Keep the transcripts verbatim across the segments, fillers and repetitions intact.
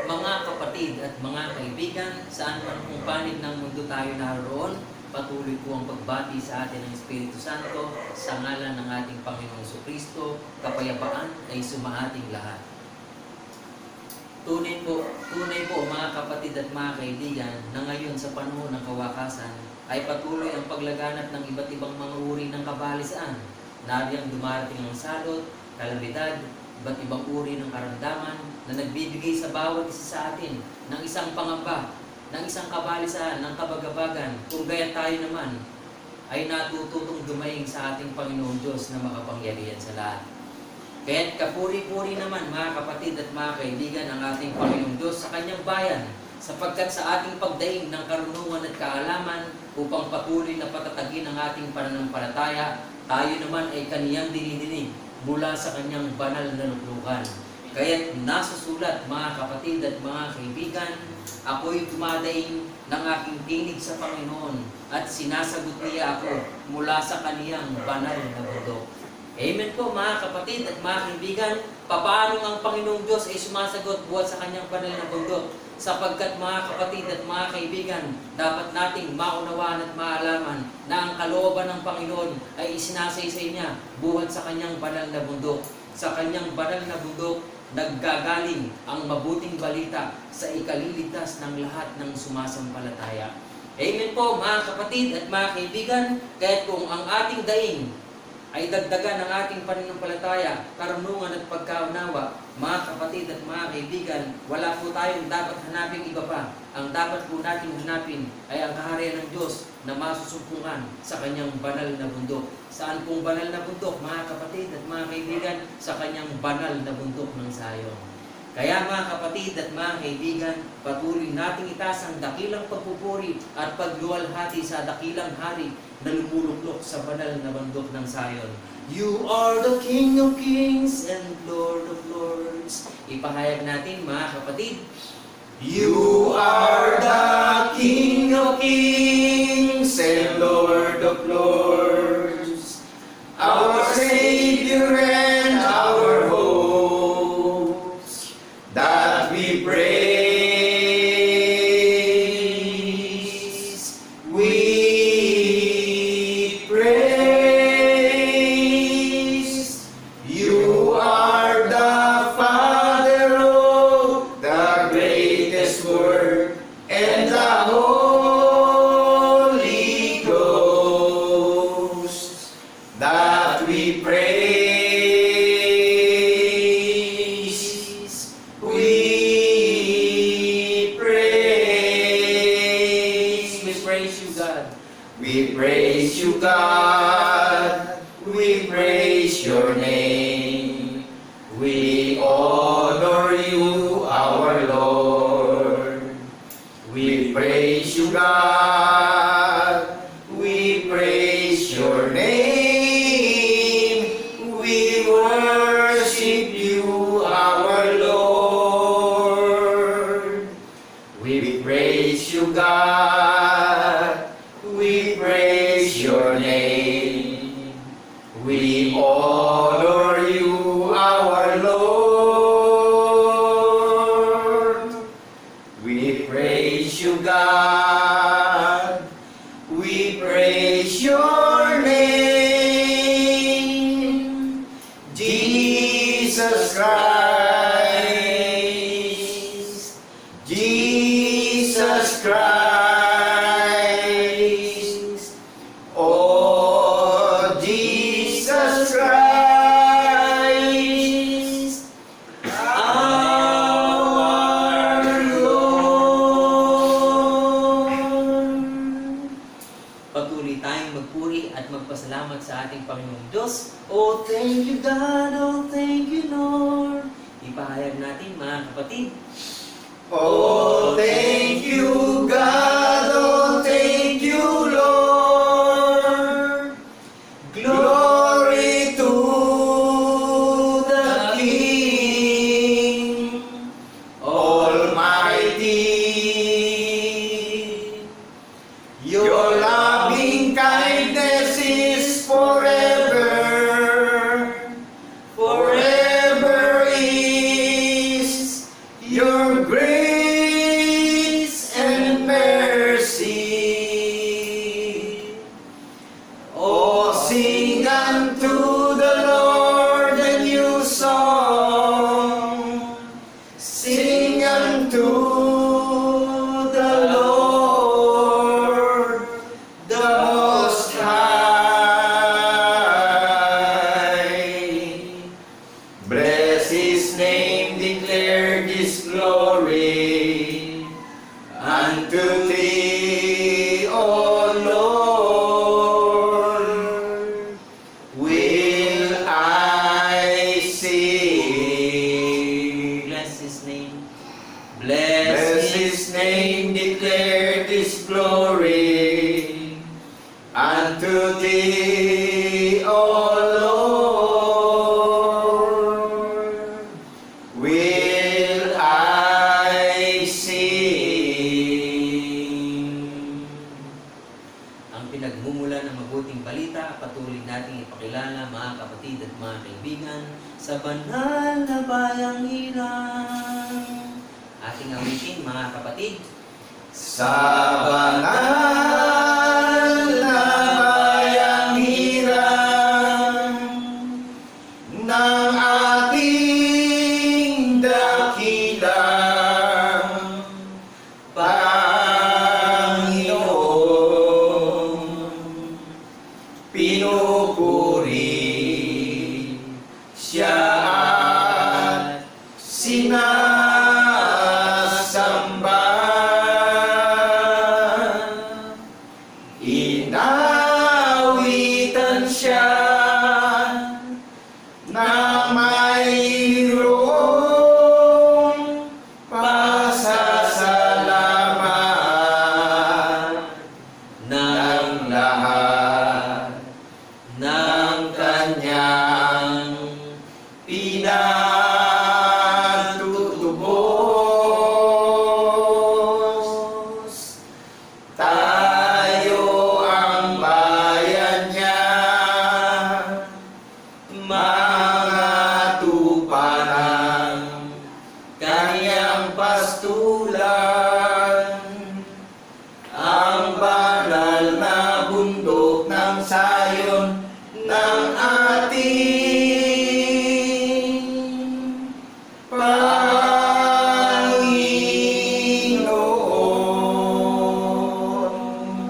Mga kapatid at mga kaibigan, saan man kung panig ng mundo tayo naroon, patuloy po ang pagbati sa atin ng Espiritu Santo sa ngalan ng ating Panginoong Jesucristo. Kapayapaan ay sumaating lahat. Tunay po, tunay po mga kapatid at mga kaibigan na ngayon sa panahon ng kawakasan ay patuloy ang paglaganap ng iba't ibang mga uri ng kabalisaan. Nariyang dumarating ang salot, kalamidad, iba't ibang uri ng karamdaman na nagbibigay sa bawat isa sa atin ng isang pangamba, ng isang kabalisaan, ng kabagabagan, kung gaya tayo naman ay natututong dumaing sa ating Panginoon Diyos na makapangyarihan sa lahat. Kaya't kapuri-puri naman mga kapatid at mga kaibigan ang ating Panginoong Diyos sa kanyang bayan, sapagkat sa ating pagdaing ng karunungan at kaalaman upang patuloy na patatagin ang ating pananampalataya, tayo naman ay kaniyang dinidinig mula sa kanyang banal na luklukan. Kaya't nasusulat mga kapatid at mga kaibigan, ako'y dumadaing ng aking tinig sa Panginoon at sinasagot niya ako mula sa kaniyang banal na bundok. Amen po mga kapatid at mga kaibigan, papaano ang Panginoong Diyos ay sumasagot buhat sa kanyang banal na bundok? Sapagkat mga kapatid at mga kaibigan, dapat nating maunawaan at maalaman na ang kalooban ng Panginoon ay isinasaysay niya buhat sa kanyang banal na bundok. Sa kanyang banal na bundok, naggagaling ang mabuting balita sa ikaliligtas ng lahat ng sumasampalataya. Amen po mga kapatid at mga kaibigan, kahit kung ang ating daing ay dagdagan ng ating pananampalataya, karunungan at pagkaunawa, mga kapatid at mga kaibigan, wala po tayong dapat hanapin iba pa. Ang dapat po natin hanapin ay ang kaharian ng Diyos na masusumpungan sa kanyang banal na bundok. Saan pong banal na bundok, mga kapatid at mga kaibigan? Sa kanyang banal na bundok ng Sion. Kaya mga kapatid at mga kaibigan, patuloy nating itaas ang dakilang pagpupuri at pagluwalhati sa dakilang hari na lumuluklok sa banal na bundok ng Sion. You are the King of Kings and Lord of Lords. Ipahayag natin mga kapatid. You are the King of Kings and Lord of Lords, our Savior and our hope, that we praise, we praise. You are the Father of the greatest work and the Holy Ghost, that we praise, we praise. We praise you, God. We praise you, God. We praise your name. We honor you, our Lord. We praise you, God. We praise your name. We worship you, our Lord. We praise you, God. We praise your name. We honor you, our Lord. We praise you, God. We praise your name. Jesus Christ. Jesus Christ. Oh, Jesus Christ, our Lord. Patuloy tayong magpuri at magpasalamat sa ating Panginoong Diyos. Oh, thank you God, oh, thank you Lord. Ipahayag natin mga kapatid. Oh, thank you, God. Oh, thank you, Lord. Glory to the King Almighty. Your loving kindness is forever. Forever is your grace. Unto thee, O Lord, will I sing. Ang pinagmumula ng mabuting balita, patuloy nating ipakilala, mga kapatid at mga kaibigan, sa banal na bayang hirang. Ating awitin, mga kapatid. Sa banal na bayang hirang ng ating dakilang Panginoon, pinupuri siya at sinasamba. Inawitan siya na mayroong pasasalamat ng lahat ng kanyang pinatutubos. Tayo ang bayan niya, mga tupa ng kanyang pastulan, ang banal na bundok ng Sayon ng ating Panginoon.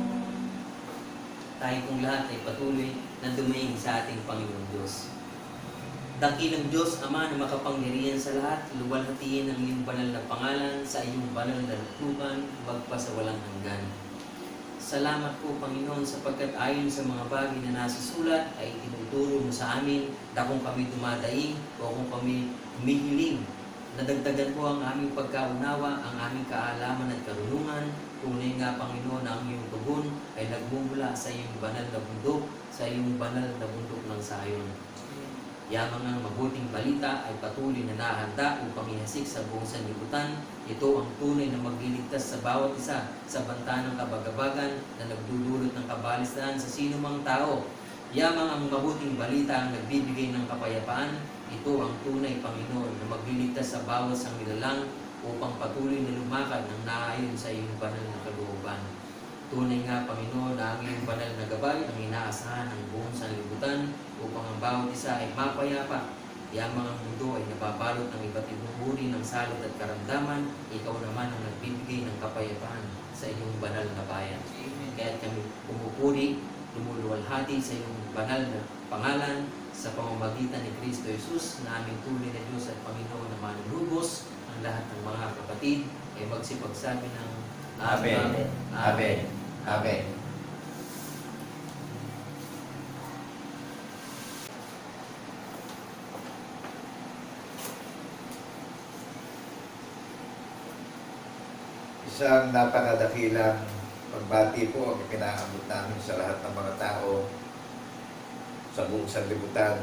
Tayo pong lahat ay patuloy na dumaing sa ating Panginoon Diyos. Dakilang Diyos, Ama na makapangyarihan sa lahat, luwalhatiin ang iyong banal na pangalan sa iyong banal na lukluban, bagpas sa walang hanggan. Salamat po, Panginoon, sapagkat ayon sa mga bagay na nasusulat ay tinuturo mo sa amin na kung kami dumadaing o kung kami humihiling. Nadagdagan po ang aming pagkaunawa, ang aming kaalaman at karunungan. Tunay nga, Panginoon, na ang iyong tugon ay nagmumula sa iyong banal na bundok, sa iyong banal na bundok ng Sayon. Yamang ang mabuting balita ay patuloy na nahanda upang ihasik sa buong sanlibutan. Ito ang tunay na magliligtas sa bawat isa sa banta ng kabagabagan na nagdudulot ng kabalistahan sa sinumang tao. Yamang ang mabuting balita ang nagbibigay ng kapayapaan. Ito ang tunay, Panginoon, na magliligtas sa bawat sanglilalang upang patuloy na lumakad ng naayon sa iyong banal na kalooban. Tunay nga, Panginoon, na ang iyong banal na gabay ang inaasahan ng buong sanlibutan upang ang bawat isa ay mapayapa. Yamang ang mundo ay nababalot ng iba't ibang uri ng salot at karamdaman, ikaw naman ang nagbibigay ng kapayapaan sa iyong banal na bayan. Kaya kami pumupuri, lumuluwalhati sa iyong banal na pangalan sa pamamagitan ni Kristo Jesus na aming tunay na Diyos at Panginoon na manunubos. Ang lahat ng mga kapatid ay magsipagsabi ng Amen. Amen. Amen. Isang napakadakilang pagbati po ang ipinaabot namin sa lahat ng mga tao sa buong sanlibutan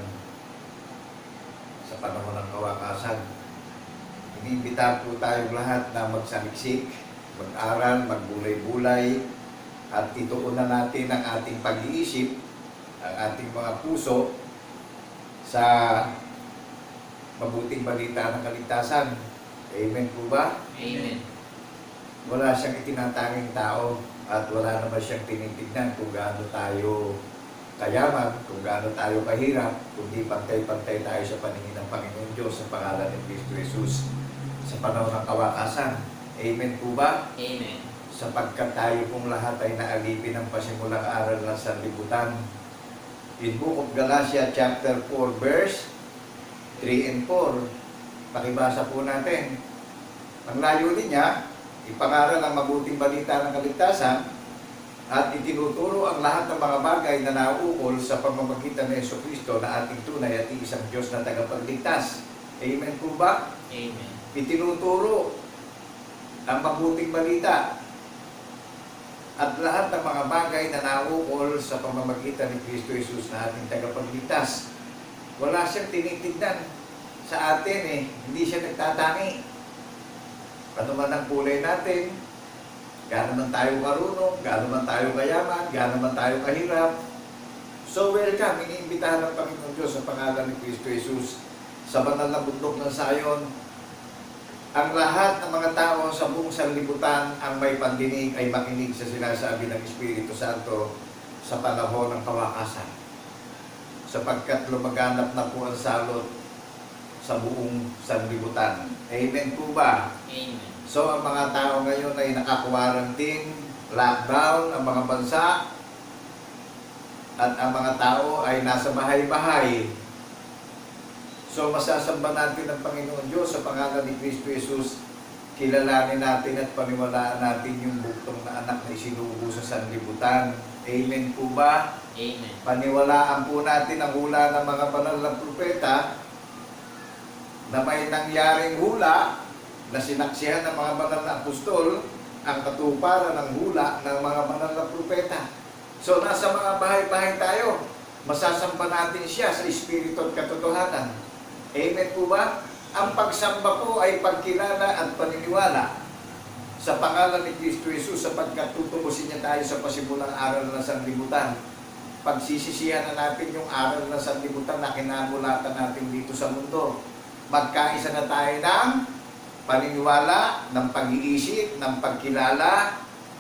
sa panahon ng kawakasan. Iniimbita po tayong lahat na magsaliksik, mag-aral, magbulay-bulay, at ituunan natin ang ating pag-iisip, ang ating mga puso sa mabuting balita ng kaligtasan. Amen po ba? Amen. Wala siyang itinatanging tao at wala naman siyang tinitignan kung gaano tayo kayaman, kung gaano tayo kahirap, kundi pantay-pantay tayo sa paningin ng Panginoon Diyos sa pangalan ni Kristo Jesus sa panahon ng kawakasan. Amen po ba? Amen. Sapagkat tayo pong lahat ay naalipin ng pasimulang aral ng sanlibutan. In Book of Galatia chapter four verse three and four, pakibasa po natin. Ang layunin niya, ipangaral ang mabuting balita ng kaligtasan at itinuturo ang lahat ng mga bagay na nauukol sa pamamagitan ng Jesucristo na ating tunay at isang Diyos na tagapagligtas. Amen po ba? Amen. Itinuturo ang mabuting balita at lahat ng mga bagay na nauukol sa pamamagitan ni Kristo Jesus na ating tagapagligtas. Wala siyang tinitignan sa atin eh, hindi siya nagtatangi. Ano man ang kulay natin, gaano man tayo marunong, gaano man tayo kayaman, gaano man tayo kahirap. So welcome, iniimbitahan ng Panginoon Diyos sa pangalan ni Kristo Jesus sa banal na bundok ng Sayon. Ang lahat ng mga tao sa buong sanlibutan ang may pandinig ay makinig sa sinasabi ng Espiritu Santo sa panahon ng kawakasan. Sapagkat lumaganap na po ang salot sa buong sanlibutan. Amen po ba? Amen. So ang mga tao ngayon ay naka-quarantine, lockdown ang mga bansa, at ang mga tao ay nasa bahay-bahay. So masasamba natin ang Panginoon Diyos sa pangalan ni Kristo Jesus. Kilalanin natin at paniwalaan natin yung buktong na anak na isinugo sa sanlibutan. Amen po ba? Amen. Paniwalaan po natin ang hula ng mga banal na propeta na may nangyaring hula na sinaksihan ng mga banal na apostol ang katuparan ng hula ng mga banal na propeta. So nasa mga bahay-bahay tayo, masasamba natin siya sa Espiritu at katotohanan. Amen po ba? Ang pagsamba po ay pagkilala at paniniwala sa pangalan ni Kristo Jesus sapagkat tutubusin niya tayo sa pasimulang aral ng sanlibutan. Pagsisisihan na natin yung aral ng sanlibutan na kinamulatan natin dito sa mundo. Magkaisa na tayo ng paniniwala, ng pag-iisip, ng pagkilala.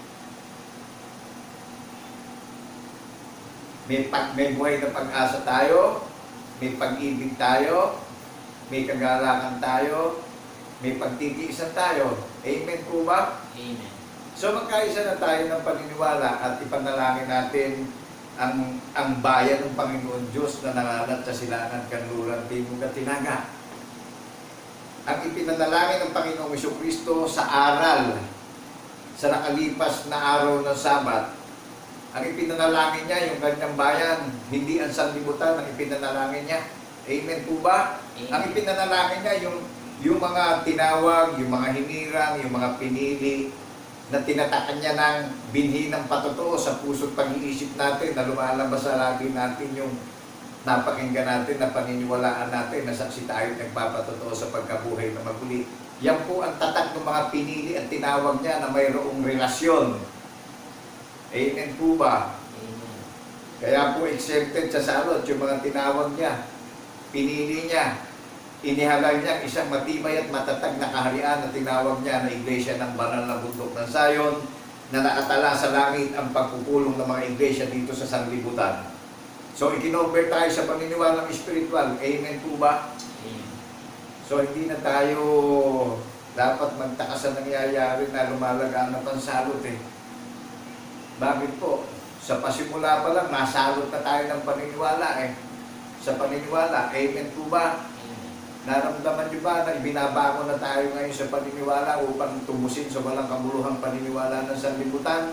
May, pag, may buhay na pag-asa tayo, may pag-ibig tayo, may kagalakan tayo, may pagtitiisan tayo. Amen po ba? Amen. So magkaisa na tayo ng paniniwala at ipanalangin natin ang ang bayan ng Panginoon Diyos na nangalat sa silangan, kanluran, timog at tinaga. Ang ipinanalangin ng Panginoong Jesucristo sa aral sa nakalipas na araw ng Sabat. Ang ipinanalangin niya, yung kanyang bayan, hindi ang sanlibutan, ang ipinanalangin niya. Amen po ba? Amen. Ang ipinanalangin niya, yung, yung mga tinawag, yung mga hinirang, yung mga pinili, na tinatakan niya ng binhi ng patotoo sa puso't pag-iisip natin, na lumalabas sa lagi natin yung napakinggan natin, na paniniwalaan natin, na saksi tayo nagpapatotoo sa pagkabuhay na maguli. Yan po ang tatak ng mga pinili at tinawag niya na mayroong relasyon. Amen po ba? Amen. Kaya po exempted sa salot yung mga tinawag niya. Pinili niya, inihalal niya isang matibay at matatag na kaharian na tinawag niya na iglesia ng banal na bundok ng Sayon na nakatala sa langit ang pagpupulong ng mga iglesia dito sa sanlibutan. So ikinover tayo sa paniniwalang espiritual. Amen po ba? Amen. So hindi na tayo dapat magtaka sa nangyayari na lumalaganap ang salot eh. Bakit po? Sa pasimula pa lang, nasalot na tayo ng paniniwala eh. Sa paniniwala, amen po ba? Amen. Naramdaman niyo ba na binabangon na tayo ngayon sa paniniwala upang tumusin sa walang kabuluhang paniniwala ng sanlibutan?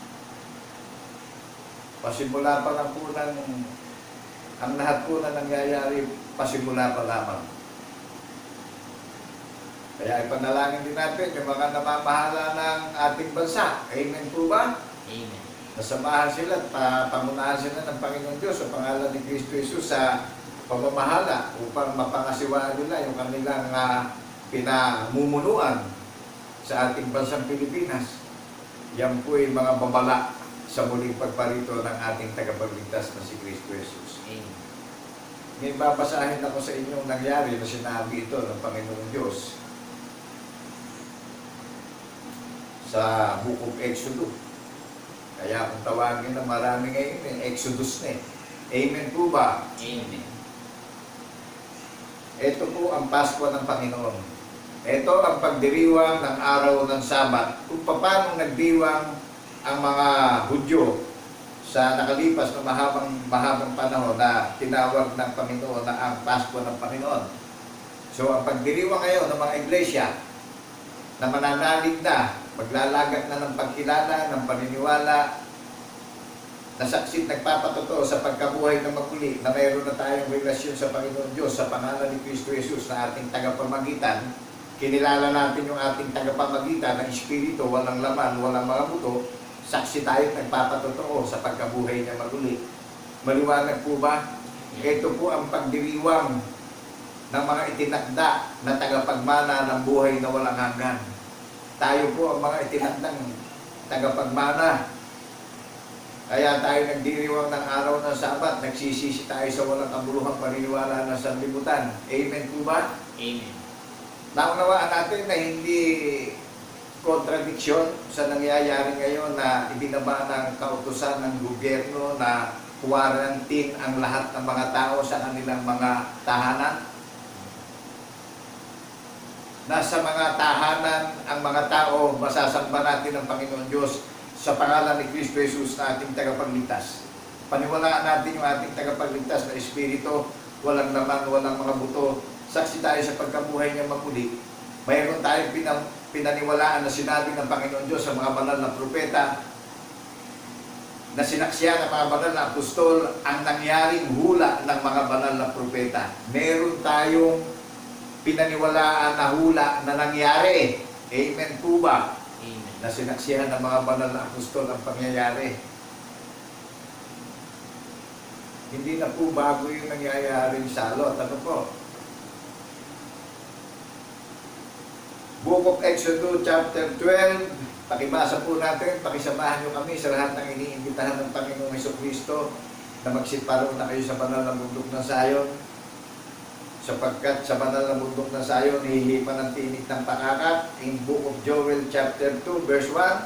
Pasimula pa lang po ng, ang lahat po na nangyayari, pasimula pa lamang. Kaya ipanalangin din natin yung mga namamahala ng ating bansa. Amen po ba? Amen. Nasamahan sila at pamunahan sila ng Panginoon Diyos sa pangalan ni Kristo Jesus sa pamamahala upang mapangasiwaan nila yung kanilang uh, pinamumunuan sa ating bansang Pilipinas. Yan po ay mga babala sa muling pagparito ng ating tagapagligtas na si Kristo Jesus. Amen. May babasahin ako sa inyong nangyari na sinabi ito ng Panginoong Diyos sa Book of Exodus. Kaya kung tawagin na marami ngayon, eh, Exodus na eh. Amen po ba? Amen. Ito po ang Pasko ng Panginoon. Ito ang pagdiriwang ng araw ng Sabat. Kung paano nagdiwang ang mga Hudyo sa nakalipas na mahabang, mahabang panahon na tinawag ng Panginoon na ang Pasko ng Panginoon. So ang pagdiriwang ngayon ng mga iglesia na mananalig na, maglalagat na ng pagkilala, ng paniniwala, na saksit nagpapatotoo sa pagkabuhay na maguli, na mayroon na tayong relasyon sa Panginoon Diyos sa pangalan ni Kristo Jesus na ating tagapamagitan. Kinilala natin yung ating tagapamagitan ng Espiritu, walang laman, walang mga buto, saksi tayo at nagpapatotoo sa pagkabuhay niya maguli. Maliwanag po ba? Ito po ang pagdiriwang ng mga itinakda na tagapagmana ng buhay na walang hanggan. Tayo po ang mga itinakdang tagapagmana. Kaya tayo nagdiriwang ng araw ng Sabat, nagsisisi tayo sa walang kabuluhang paniniwala ng sanlibutan. Amen po ba? Amen. Naunawaan natin na hindi kontradiksyon sa nangyayari ngayon na ibinaba ng kautusan ng gobyerno na quarantine ang lahat ng mga tao sa kanilang mga tahanan. Nasa mga tahanan ang mga tao, masasamba natin ang Panginoon Diyos sa pangalan ni Kristo Jesus na ating tagapagligtas. Paniwalaan natin yung ating tagapagligtas na Espiritu, walang laman, walang mga buto. Saksi tayo sa pagkabuhay niya maguli. Mayroon tayong pinam, pinaniwalaan na sinabi ng Panginoon Diyos sa mga banal na propeta, na sinaksiyan ng mga banal na apostol ang nangyaring hula ng mga banal na propeta. Meron tayong pinaniwalaan na hula na nangyari. Amen po ba? Amen. Na sinaksihan ng mga banal na apostol ang pangyayari. Hindi na po bago yung nangyayaring salot. Ano po? Book of Exodus chapter twelve. Pakibasa po natin, pakisamahan nyo kami sa lahat ng iniimbitahan ng Panginoong Hesukristo na magsiparo na kayo sa banal na bundok ng Sayon, sapagkat sa banal na bundok ng Sayon hihipan ng tinik ng pakakat. In Book of Joel chapter two verse one,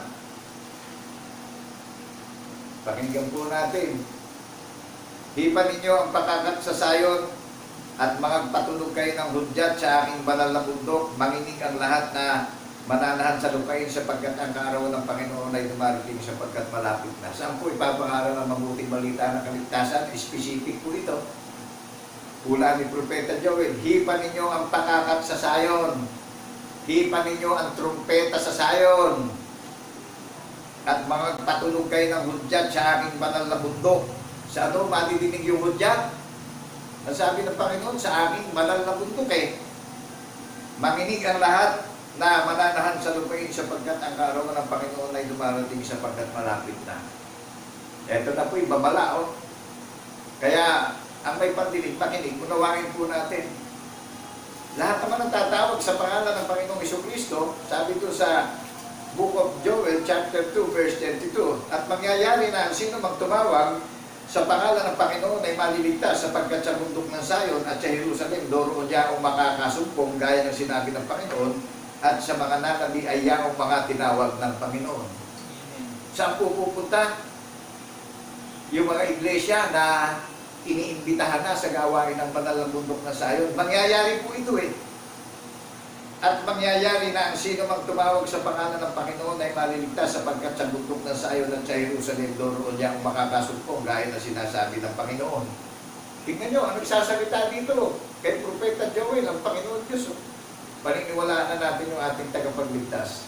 pakinggan po natin. Hipan ninyo ang pakakat sa Sayon at magpatulog kayo ng hudyat sa aking banal na bundok. Manginig ang lahat na mananahan sa lupain sapagkat ang kaarawan ng Panginoon ay dumarating sapagkat malapit na. Saan po ipapangaral ng mabuting balita ng kaligtasan? Specific po ito. Pula ni Propeta Joel, hipan ninyo ang pakakat sa Sayon. Hipan ninyo ang trumpeta sa Sayon. At magpatulog kayo ng hudyat sa aking banal na bundok. Sa ano madidinig yung hudyat? Ang sabi ng Panginoon, sa aking banal na bundok eh. Manginig ang lahat na mananahan sa lupain sapagkat ang kaarawan ng Panginoon ay dumarating sapagkat malapit na. Ito na po yung babala, oh. Kaya, ang may pandinig, pakinig, unawain po natin. Lahat naman ang tatawag sa pangalan ng Panginoong Hesukristo, sabi ito sa Book of Joel, chapter two, verse thirty-two, at mangyayari na ang sino magtumawag sa pangalan ng Panginoon ay maliligtas sapagkat sa bundok ng Sayon at sa Jerusalem, doon niya ang makakasumpong gaya ng sinabi ng Panginoon, at sa mga nanabi ay yaong mga tinawag ng Panginoon. Saan po pupunta? Yung mga iglesia na iniimbitahan na sa gawain ng banal ng bundok na Sayon. Mangyayari po ito eh. At mangyayari na ang sino mang tumawag sa pangalan ng Panginoon ay maliligtas sapagkat sa bundok ng Sayon at sa Jerusalem, doon niya ang makakasumpong gaya na sinasabi ng Panginoon. Tingnan nyo, ang nagsasalita dito kay Propeta Joel, ang Panginoon Diyos. Paniniwalaan na natin yung ating tagapagligtas.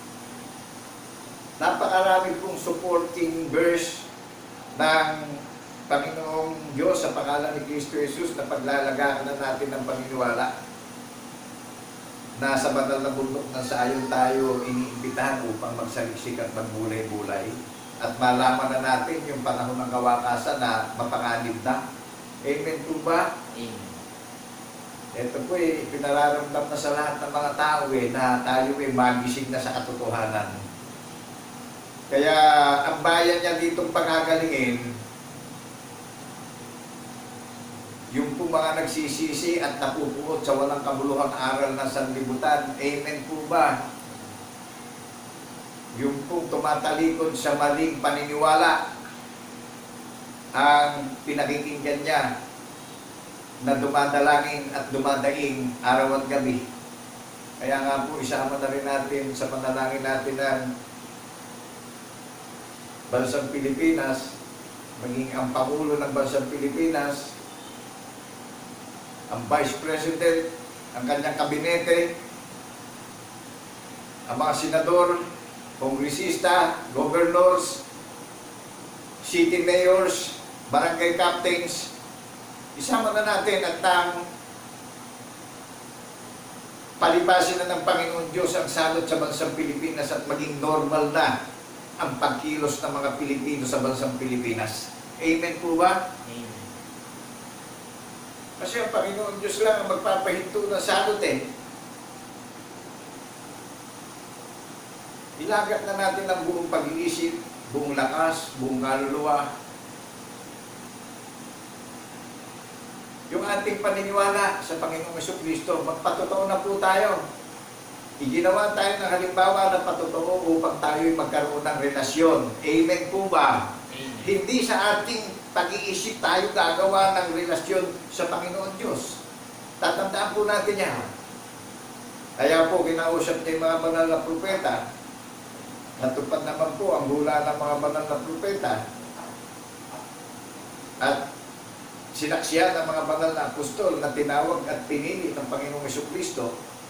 Napakarami pong supporting verse ng Panginoong Diyos sa pangalan ni Kristo Jesus na paglalagaan na natin ng paniniwala. Nasa banal na bundok ng Sayon tayo iniimbitahan upang magsaliksik at magbulay-bulay. At malaman na natin yung panahon ng kawakasan na mapanganib na. Amen po ba? Amen. Ito po eh, pinararamdam na sa lahat ng mga tao eh, na tayo eh magising na sa katotohanan. Kaya ang bayan niya ditong pagagalingin, yung po mga nagsisisi at napupuot sa walang kabuluhang aral ng sanlibutan, amen po ba? Yung po tumatalikod sa maling paniniwala, ang pinakikinggan niya, na dumadalangin at dumadaing araw at gabi. Kaya nga po, isama na rin natin sa panalangin natin ng Bansang Pilipinas, maging ang Pangulo ng Bansang Pilipinas, ang Vice President, ang kanyang kabinete, ang mga senador, kongresista, governors, city mayors, barangay captains, isama na natin at nang palipasin na ng Panginoon Diyos ang salot sa bansang Pilipinas at maging normal na ang pagkilos ng mga Pilipino sa bansang Pilipinas. Amen po ba? Amen. Kasi ang Panginoon Diyos lang ang magpapahinto ng salot eh. Ilagat na natin ang buong pag-iisip, buong lakas, buong kaluluwa. Yung ating paniniwala sa Panginoong Jesucristo, magpatotoo na po tayo. Iginawa tayo ng halimbawa na patotoo upang tayo'y magkaroon ng relasyon. Amen po ba? Amen. Hindi sa ating pag-iisip tayo gagawa ng relasyon sa Panginoon Diyos. Tatandaan po natin yan. Kaya po, kinausap niya yung mga banal na propeta. Natupad naman po ang hula ng mga banal na propeta. At sinaksiyan ng mga banal na apostol na tinawag at pinili ng Panginoong Jesucristo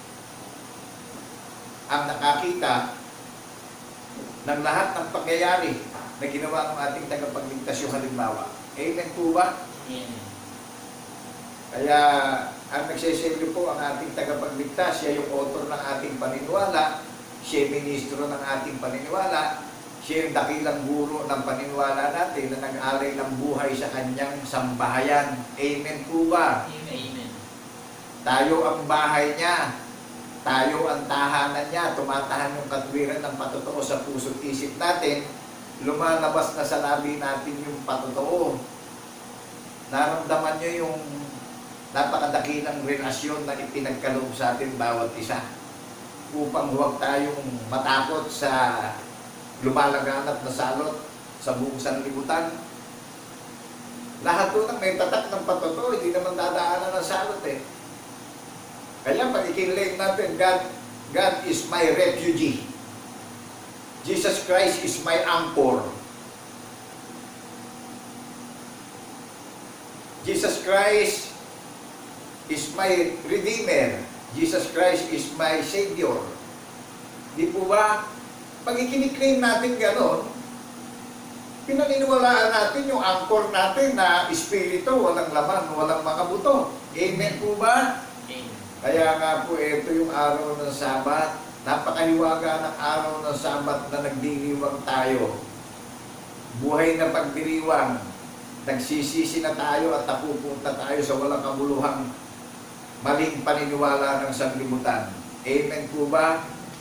ang nakakita ng lahat ng pangyayari na ginawa ng ating tagapagligtas yung halimbawa. Amen po ba? Amen. Kaya ang nagseselyo po ang ating tagapagligtas, siya yung author ng ating paniniwala, siya yung ministro ng ating paniniwala, siya yung dakilang guro ng paniniwala natin na nag-alay ng buhay sa kanyang sambahayan. Amen po ba? Amen. Tayo ang bahay niya, tayo ang tahanan niya, tumatahan yung katwiran ng patotoo sa puso't isip natin, lumalabas na sa labi natin yung patotoo. Naramdaman niyo yung napakadakilang relasyon na ipinagkaloob sa atin bawat isa, upang huwag tayong matakot sa lumalaganap na salot sa buong sanlibutan. Lahat po ng may tatak ng patotoo, hindi naman dadaanan ng salot eh. Kaya pag ikinlay natin, God, God is my refugee. Jesus Christ is my anchor. Jesus Christ is my Redeemer. Jesus Christ is my Savior. Di po ba? Pag ikiniklaim natin gano'n, pinaniniwalaan natin yung anchor natin na espiritu, walang laman, walang mga buto. Amen po ba? Amen. Kaya nga po, ito yung araw ng Sabat. Napakahiwaga ng araw ng Sabat na nagdiriwang tayo. Buhay na pagdiriwang. Nagsisisi na tayo at napupunta tayo sa walang kabuluhang maling paniniwala ng sanlibutan. Amen po ba?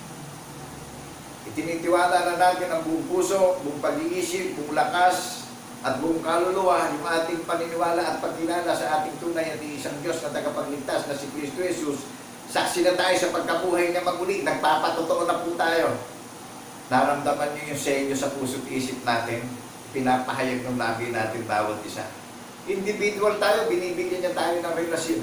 Itinitiwala na natin ang buong puso, buong pag-iisip, buong lakas, at buong kaluluwa, yung ating paniniwala at pagkilala sa ating tunay at isang Diyos na tagapagligtas na si Kristo Jesus. Saksi na tayo sa pagkabuhay niya maguli, nagpapatotoo na po tayo. Naramdaman niyo yung senyo sa puso't isip natin, pinapahayag ng labi natin bawat isa. Individual tayo, binibigyan niya tayo ng relasyon.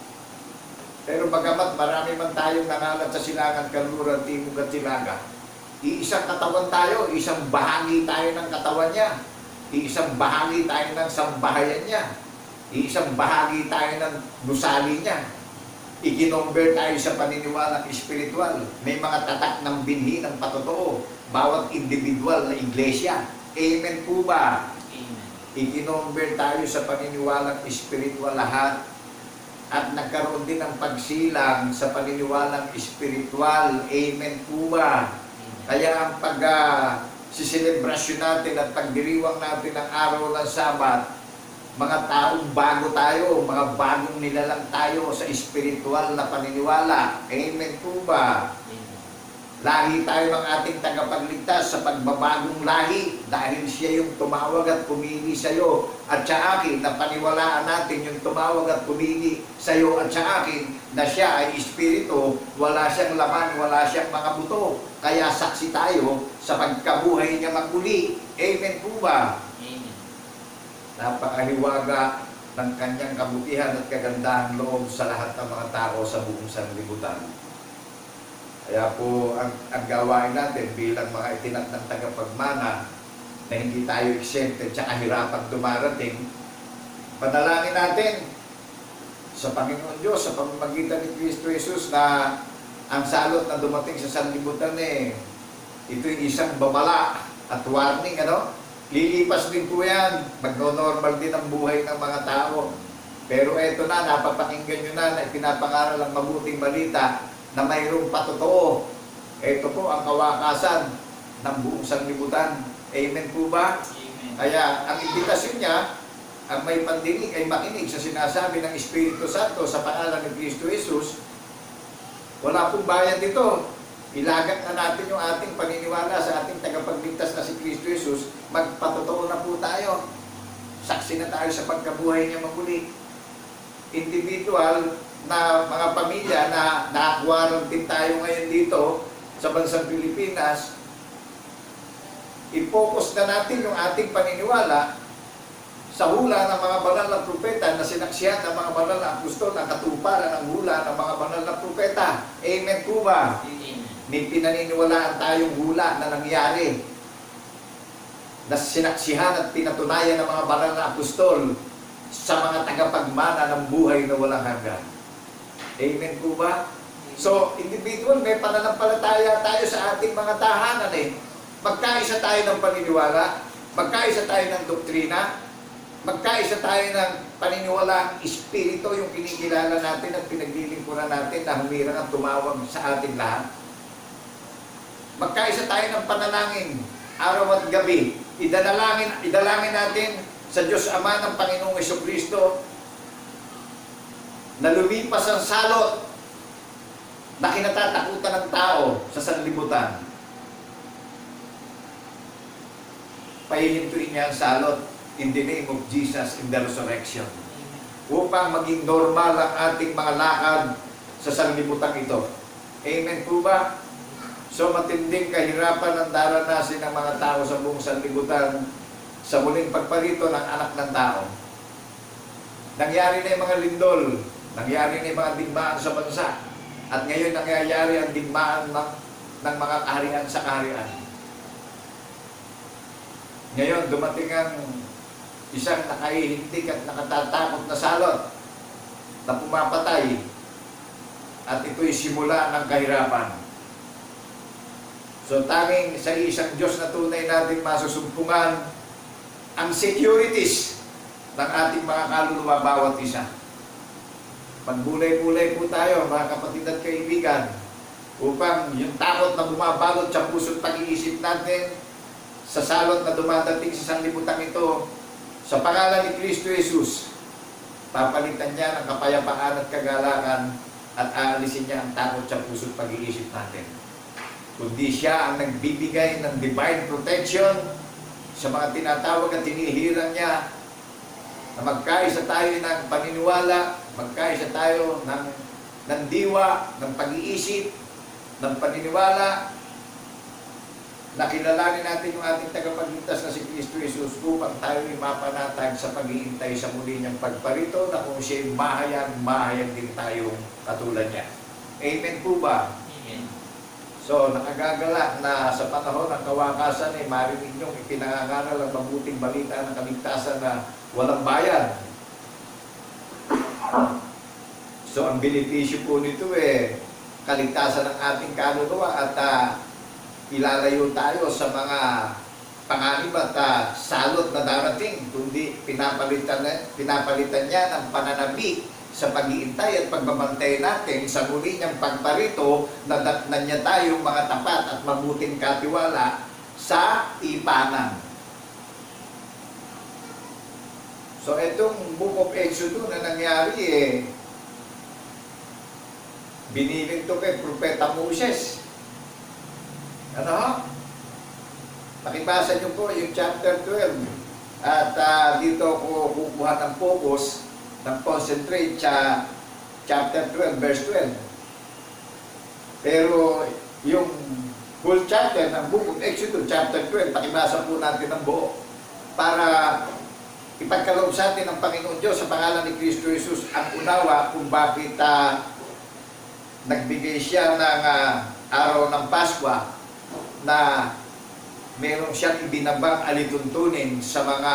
Pero bagamat marami man tayong nangalat sa silangan, kanluran, timog at silaga, iisang katawan tayo, isang bahagi tayo ng katawan niya. Iisang bahagi tayo ng sambahayan niya. Iisang bahagi tayo ng gusali niya. Ikinomber tayo sa paniniwalang espiritual. May mga tatak ng binhi ng patotoo. Bawat individual na iglesia. Amen po ba? Amen. Ikinomber tayo sa paniniwalang espiritual lahat. At nagkaroon din ng pagsilang sa paniniwalang espiritual. Amen po ba? Kaya ang pag uh, siselebrasyon natin at pagdiriwang natin ang araw ng Sabat, mga taong bago tayo, mga bagong nilalang tayo sa espiritual na paniniwala. Amen po ba? Lahi tayo ng ating tagapagligtas sa pagbabagong lahi dahil siya yung tumawag at pumili sa iyo at sa akin, na paniwalaan natin yung tumawag at pumili sa iyo at sa akin na siya ay espiritu, wala siyang laman, wala siyang mga buto. Kaya saksi tayo sa pagkabuhay niya magmuli. Amen po ba? Amen. Napakahiwaga ng kanyang kabutihan at kagandahan loob sa lahat ng mga tao sa buong sanlibutan. Kaya po, ang, ang gawain natin bilang mga itinat ng tagapagmana na hindi tayo exempted sa kahirapan dumarating, panalangin natin sa Panginoon Diyos, sa pamamagitan ni Kristo Jesus, na ang salot na dumating sa sanlibutan eh, ito'y isang babala at warning, ano? Lilipas din po yan, magno-normal din ang buhay ng mga tao. Pero eto na, napapakinggan nyo na na ipinapangaral ang mabuting balita na mayroong patotoo. Ito po ang kawakasan. ng buong sanlibutan. Amen po ba? Amen. Kaya ang imbitasyon niya, ang may pandinig ay makinig sa sinasabi ng Espiritu Santo sa pangalan ni Kristo Jesus. Wala pong bayad dito. Ilagat na natin yung ating paniniwala sa ating tagapagligtas na si Kristo Jesus. Magpatotoo na po tayo. Saksi na tayo sa pagkabuhay niya maguli. Individual na mga pamilya na naka-quarantine tayo ngayon dito sa bansang Pilipinas, i-focus na natin yung ating paniniwala sa hula ng mga banal na propeta na sinaksihan ng mga banal na apostol na katuparan ng hula ng mga banal na propeta. Amen po ba? Amen. May pinaniniwalaan tayong hula na nangyari na sinaksihan at pinatunayan ng mga banal na apostol sa mga tagapagmana ng buhay na walang hanggan. Amen po ba? So, individual, may pananampalataya tayo sa ating mga tahanan eh. Magkaisa tayo ng paniniwala, magkaisa tayo ng doktrina, magkaisa tayo ng paniniwala, espiritu yung kinikilala natin at pinaglilingkuran natin na humirang at tumawag sa ating lahat. Magkaisa tayo ng panalangin, araw at gabi. Idalangin, idalangin natin sa Diyos Ama ng Panginoong Jesucristo na lumipas ang salot na kinatatakutan ng tao sa sanlibutan. Pahihintuin niya ang salot in the name of Jesus in the resurrection. Upang maging normal ang ating mga lakad sa sanlibutan ito. Amen po ba? So matinding kahirapan ang daranasin ng mga tao sa buong sanlibutan sa muling pagparito ng anak ng tao. Nangyari na yung mga lindol, nangyari na yung mga digmaan sa bansa, at ngayon nangyayari ang digmaan ng, ng mga kaharian sa kaharian. Ngayon dumating ang isang nakahihintik at nakatatakot na salot na pumapatay, at ito'y simula ng kahirapan. So tanging sa isang Diyos na tunay nating masusumpungan ang securities ng ating mga kaluluwa bawat isa. Pagbulay-bulay po tayo mga kapatid at kaibigan upang yung takot na bumabalot sa puso't pag-iisip natin sa salot na dumadating sa sanlibutan ito, sa pangalan ni Kristo Jesus, papalitan niya ng kapayapaan at kagalakan at aalisin niya ang takot sa puso't pag-iisip natin. Kundi siya ang nagbibigay ng divine protection sa mga tinatawag at tinihirang niya na magkaisa tayo ng paniniwala, magkaisa tayo ng, ng diwa, ng pag-iisip, ng paniniwala, na kilalanin natin yung ating tagapagligtas na si Kristo Jesus upang tayo ay mapanatag sa pag-iintay sa muli niyang pagparito na kung siya'y mahayag, mahayag din tayo katulad niya. Amen po ba? Amen. So, nakagagala na sa panahon ng kawakasan ay eh, marinig niyong ipinangangaral ang mabuting balita ng kaligtasan na walang bayad. So, ang benepisyo po nito eh, kaligtasan ng ating kaluluwa at uh, ilalayo tayo sa mga panganib at uh, salot na darating, kundi pinapalitan, pinapalitan niya ng pananabi sa pag-iintay at pagbabantay natin sa muli niyang pagparito na datnan niya tayong mga tapat at mabuting katiwala sa ipanan. So itong Book of Exodus na nangyari eh, binilin to kay Propeta Moses. Ano? Pakibasa niyo po yung chapter twelve at uh, dito ko kukuha ng focus ng concentrate sa chapter twelve, verse twelve. Pero yung whole chapter ng Book of Exodus, chapter twelve, pakibasa po natin ng buo para ipagkaloob sa atin ng Panginoon Diyos sa pangalan ni Kristo Jesus ang unawa kung bakit uh, nagbigay siya ng uh, araw ng Paskwa na meron siyang ibinabang alituntunin sa mga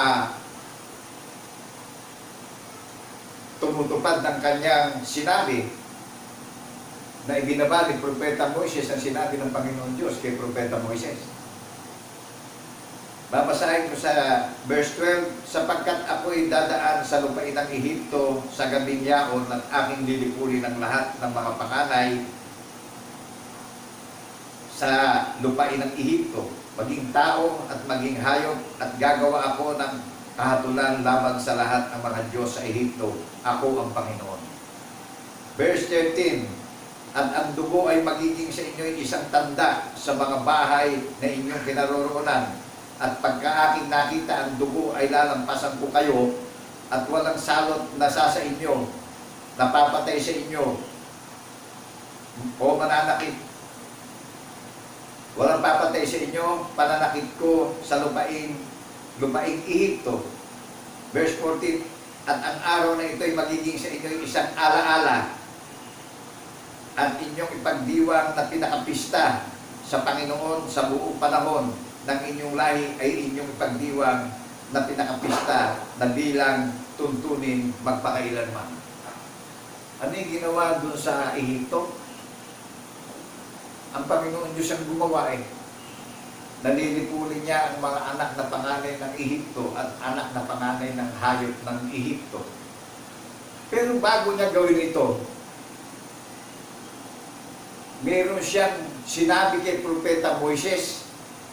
tumutupad ng kanyang sinabi na ibinaba ni Propeta Moises ang sinabi ng Panginoon Diyos kay Propeta Moises. Babasahin ko sa verse twelve, sapagkat ako'y dadaan sa lupain ng Ehipto sa gabing yaon at aking lilipulin ang lahat ng mga panganay sa lupain ng Ehipto maging tao at maging hayop, at gagawa ako ng kahatulan laban sa lahat ng mga Diyos sa Ehipto. Ako ang Panginoon. Verse thirteen, at ang dugo ay magiging sa inyo isang tanda sa mga bahay na inyong kinaroroonan. At pagka aking nakita ang dugo ay lalampasan ko kayo, at walang salot na sa inyo, napapatay sa inyo, o mananakit. Walang papatay sa inyo, pananakit ko sa lupain, lupaing Ehipto. Verse fourteen, at ang araw na ito ay magiging sa inyo isang alaala, at inyong ipagdiwang na pinakapista sa Panginoon sa buong panahon ng inyong lahi ay inyong ipagdiwang na pinakapista na bilang tuntunin magpakailanman. Ano yung ginawa dun sa Ehipto? Ang Panginoon Diyos ang gumawa eh. Nalilipulin niya ang mga anak na panganay ng Ehipto at anak na panganay ng hayop ng Ehipto. Pero bago niya gawin ito, meron siyang sinabi kay Propeta Moises.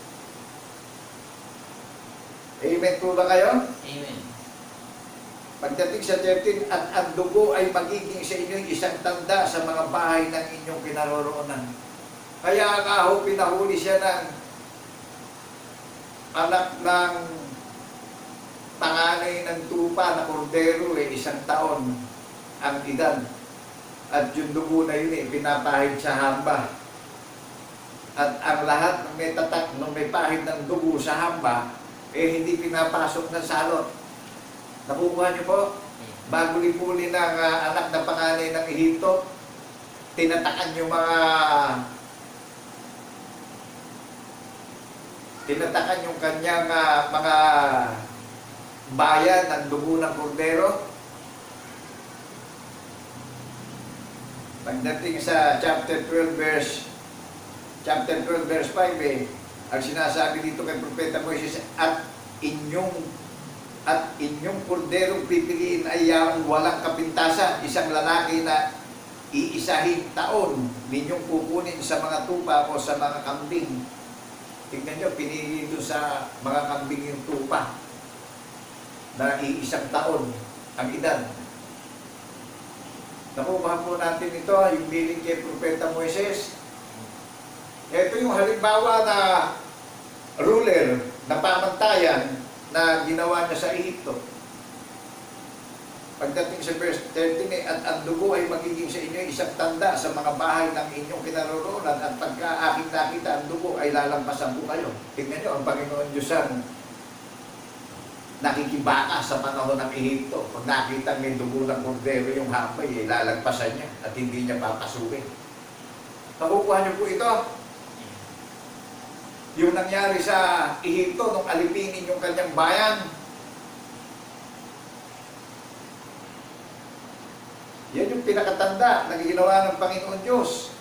Amen po ba kayo? Amen. Pagdating sa thirteen, at ang dugo ay magiging sa inyo isang tanda sa mga bahay ng inyong kinaroroonan. Kaya nga ho, pinahuli siya ng anak ng panganay ng tupa na kordero, eh, isang taon ang edad. At yung dugo na yun, eh, pinapahid sa hamba. At ang lahat ng may tatak, ng may pahid ng dugo sa hamba, eh hindi pinapasok ng salot. Nakukuha niyo po? Bago lipuli ng uh, anak na panganay ng Ehipto, tinatakan yung mga tinatakan yung kanyang uh, mga bayan ng dugo ng kordero. Pagdating sa chapter twelve verse chapter twelve verse five, eh, ang sinasabi dito kay Propeta Moises, at inyong at inyong korderong pipiliin ay yung walang kapintasan, isang lalaki na iisahing taon ninyong kukunin sa mga tupa o sa mga kambing. Tingnan nyo, pinili doon sa mga kambing yung tupa na iisang taon ang edad. Nakuha po natin ito, yung biling kay Propeta Moises. Ito yung halimbawa na ruler na pamantayan na ginawa niya sa Ehipto. Pagdating sa verse thirteen, at ang dugo ay magiging sa inyo isang tanda sa mga bahay ng inyong kinaroroonan, at pagka aking nakita ang dugo ay lalampasan po kayo. Tingnan nyo, ang Panginoon Diyos ang nakikibaka sa panahon ng Ehipto. Pag nakita may dugo ng kordero yung hambay, ay lalagpasan niya at hindi niya papasukin. Nakukuha niyo po ito. Yung nangyari sa Ehipto nung alipinin yung kanyang bayan, yan yung pinakatanda na ginawa ng Panginoon Diyos.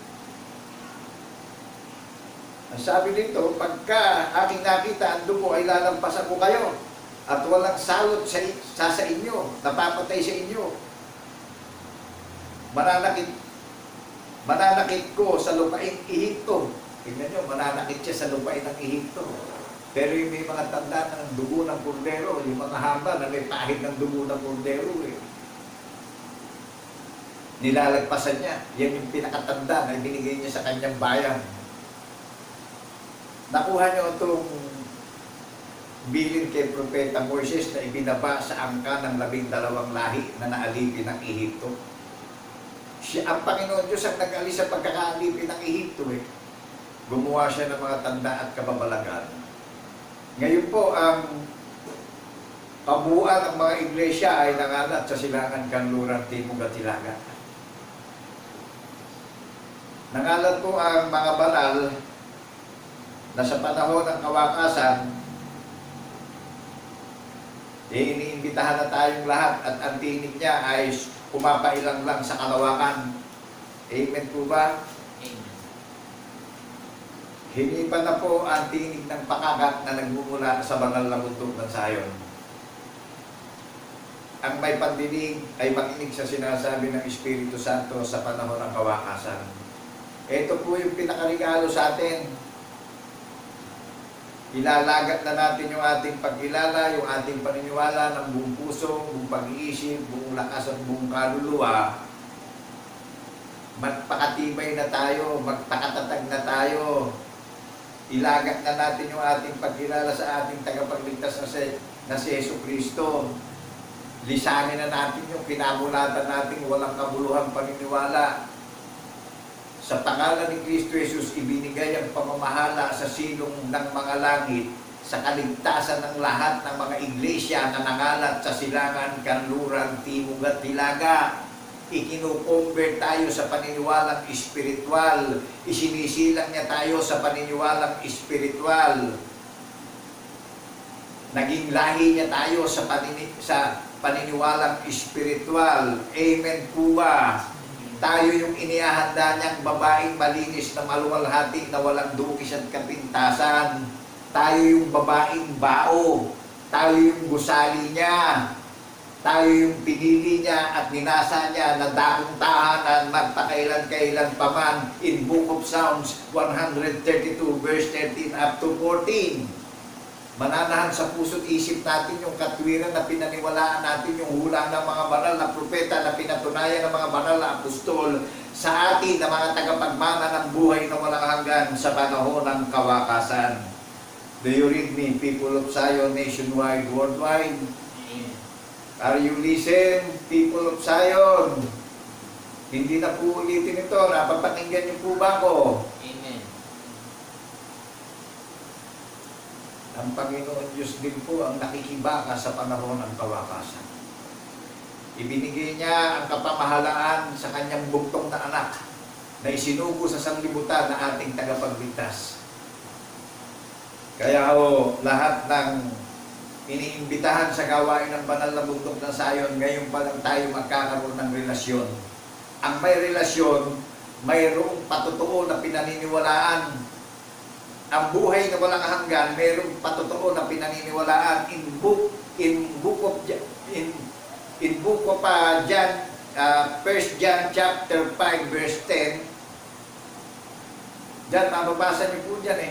Ang sabi dito, pagka aking nakita ang dugo ay lalampasan ko kayo, at walang salot sa, sa, sa inyo, napapatay sa inyo. Mananakit, mananakit ko sa lupaing Ehipto. Tingnan nyo, mananakit siya sa lupain ng Ehipto. Pero yung may mga tanda ng dugo ng kordero, yung mga hamba na may pahid ng dugo ng kordero, eh, nilalagpasan niya. Yan yung pinakatanda na binigay niya sa kanyang bayan. Nakuha niyo itong bilin kay Propeta Moises na ibinaba sa angka ng labing dalawang lahi na naalipin ng Ehipto. Siya, ang Panginoon Diyos ang nag-alis sa pagkakaalipin ng Ehipto, eh. Gumawa siya ng mga tanda at kababalagan. Ngayon po, ang pabuuan ng mga iglesia ay nangalat sa Silangan, Kanluran, Timog at Hilaga. Nangalat po ang mga banal na sa panahon ng kawakasan, eh, iniimbitahan na tayong lahat at ang tinig niya ay pumapailang lang sa kalawakan. Amen po ba? Hinipan na po ang tinig ng pakagat na nagmumula sa banal na bundok ng Sayon. Ang may pandinig ay makinig sa sinasabi ng Espiritu Santo sa panahon ng kawakasan. Ito po yung pinakaregalo sa atin. Ilalagat na natin yung ating pagkilala, yung ating paniniwala ng buong puso, buong pag-iisip, buong lakas at buong kaluluwa. Magpakatibay na tayo, magpakatatag na tayo. Ilagat na natin yung ating pagkilala sa ating tagapagligtas na si, na si Jesucristo. Lisanin na natin yung pinamulatan natin walang kabuluhang paniniwala. Sa pangalan ni Kristo Jesus, ibinigay ang pamamahala sa silong ng mga langit sa kaligtasan ng lahat ng mga iglesia na nangalat sa silangan, kanluran, timog at hilaga. Ikinukonvert tayo sa paniniwalang espiritual. Isinisilang niya tayo sa paniniwalang espiritual. Naging lahi niya tayo sa, panini sa paniniwalang espiritual. Amen po ba? Tayo yung inihahanda niyang babaeng malinis na maluwalhati na walang dukis at kapintasan. Tayo yung babaeng bao. Tayo yung gusali niya. Tayo yung pinili niya at ninasa niya na daong tahanan magpakailan-kailan pa man in Book of Psalms one thirty-two verse thirteen up to fourteen. Mananahan sa puso't isip natin yung katwiran na pinaniwalaan natin, yung hula ng mga banal na propeta na pinatunayan ng mga banal na apostol sa atin na mga tagapagmana ng buhay na walang hanggan sa panahon ng kawakasan. Do you read me, people of Zion, nationwide, worldwide? Are you listen, people of Zion? Hindi na po ulitin ito. Napapakinggan niyo po ba ko? Amen. Ang Panginoon Diyos din po ang nakikibaka sa panahon ng kawakasan. Ibinigay niya ang kapamahalaan sa kanyang bugtong na anak na isinugo sa sanglibutan na ating tagapagligtas. Kaya ho, lahat ng iniimbitahan sa gawain ng banal na bundok ng Zion, ngayon pa lang tayo magkakaroon ng relasyon. Ang may relasyon, mayroong patotoo na pinaniniwalaan. Ang buhay na walang hanggan, mayroong patotoo na pinaniniwalaan. In book, in book of in in book of uh, John, uh, First John chapter five verse ten. Diyan mababasa niyo po diyan eh.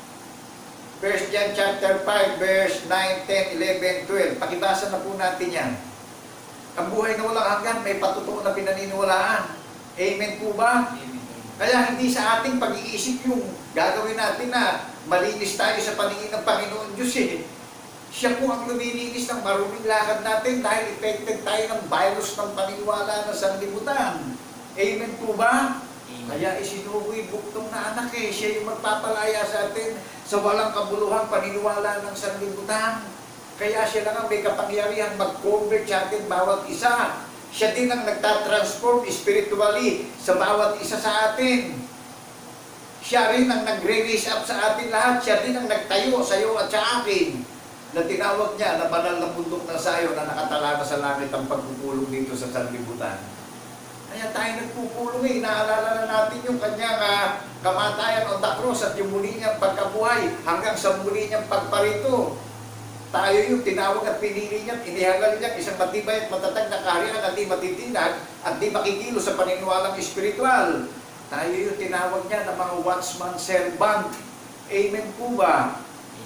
First John chapter five verse nine, ten, eleven, twelve. Pakibasa na po natin yan. Ang buhay na walang hanggan, may patotoo na pinaniniwalaan. Amen po ba? Amen. Kaya hindi sa ating pag-iisip yung gagawin natin na malinis tayo sa paningin ng Panginoon Diyos eh. Siya po ang lumilinis ng maruming lakad natin dahil affected tayo ng virus ng paniniwala na sanglibutan. Amen po ba? Amen. Kaya isinugoy buktong na anak eh. Siya yung magpapalaya sa atin sa walang kabuluhang paniniwala ng sanglibutan. Kaya siya lang ang may kapangyarihan mag-convert sa atin bawat isa. Siya din ang nagtatransform spiritually sa bawat isa sa atin. Siya rin ang nagre-raise up sa atin lahat. Siya din ang nagtayo sa iyo at sa akin. Na tinawag niya na banal na bundok ng Zion na nakatala na sa langit ang pagpupulong dito sa sanlibutan. Kaya tayo nagpupulong eh. Naalala na natin yung kanyang uh, kamatayan on the cross at yung muli niyang pagkabuhay hanggang sa muli niyang pagparito. Tayo yung tinawag at pinili niya, inihangal niya isang matibay at matatag na kaharian at di matitinag at di makikilo sa paniniwalang espiritual. Tayo yung tinawag niya ng mga watchman servant. Amen po ba?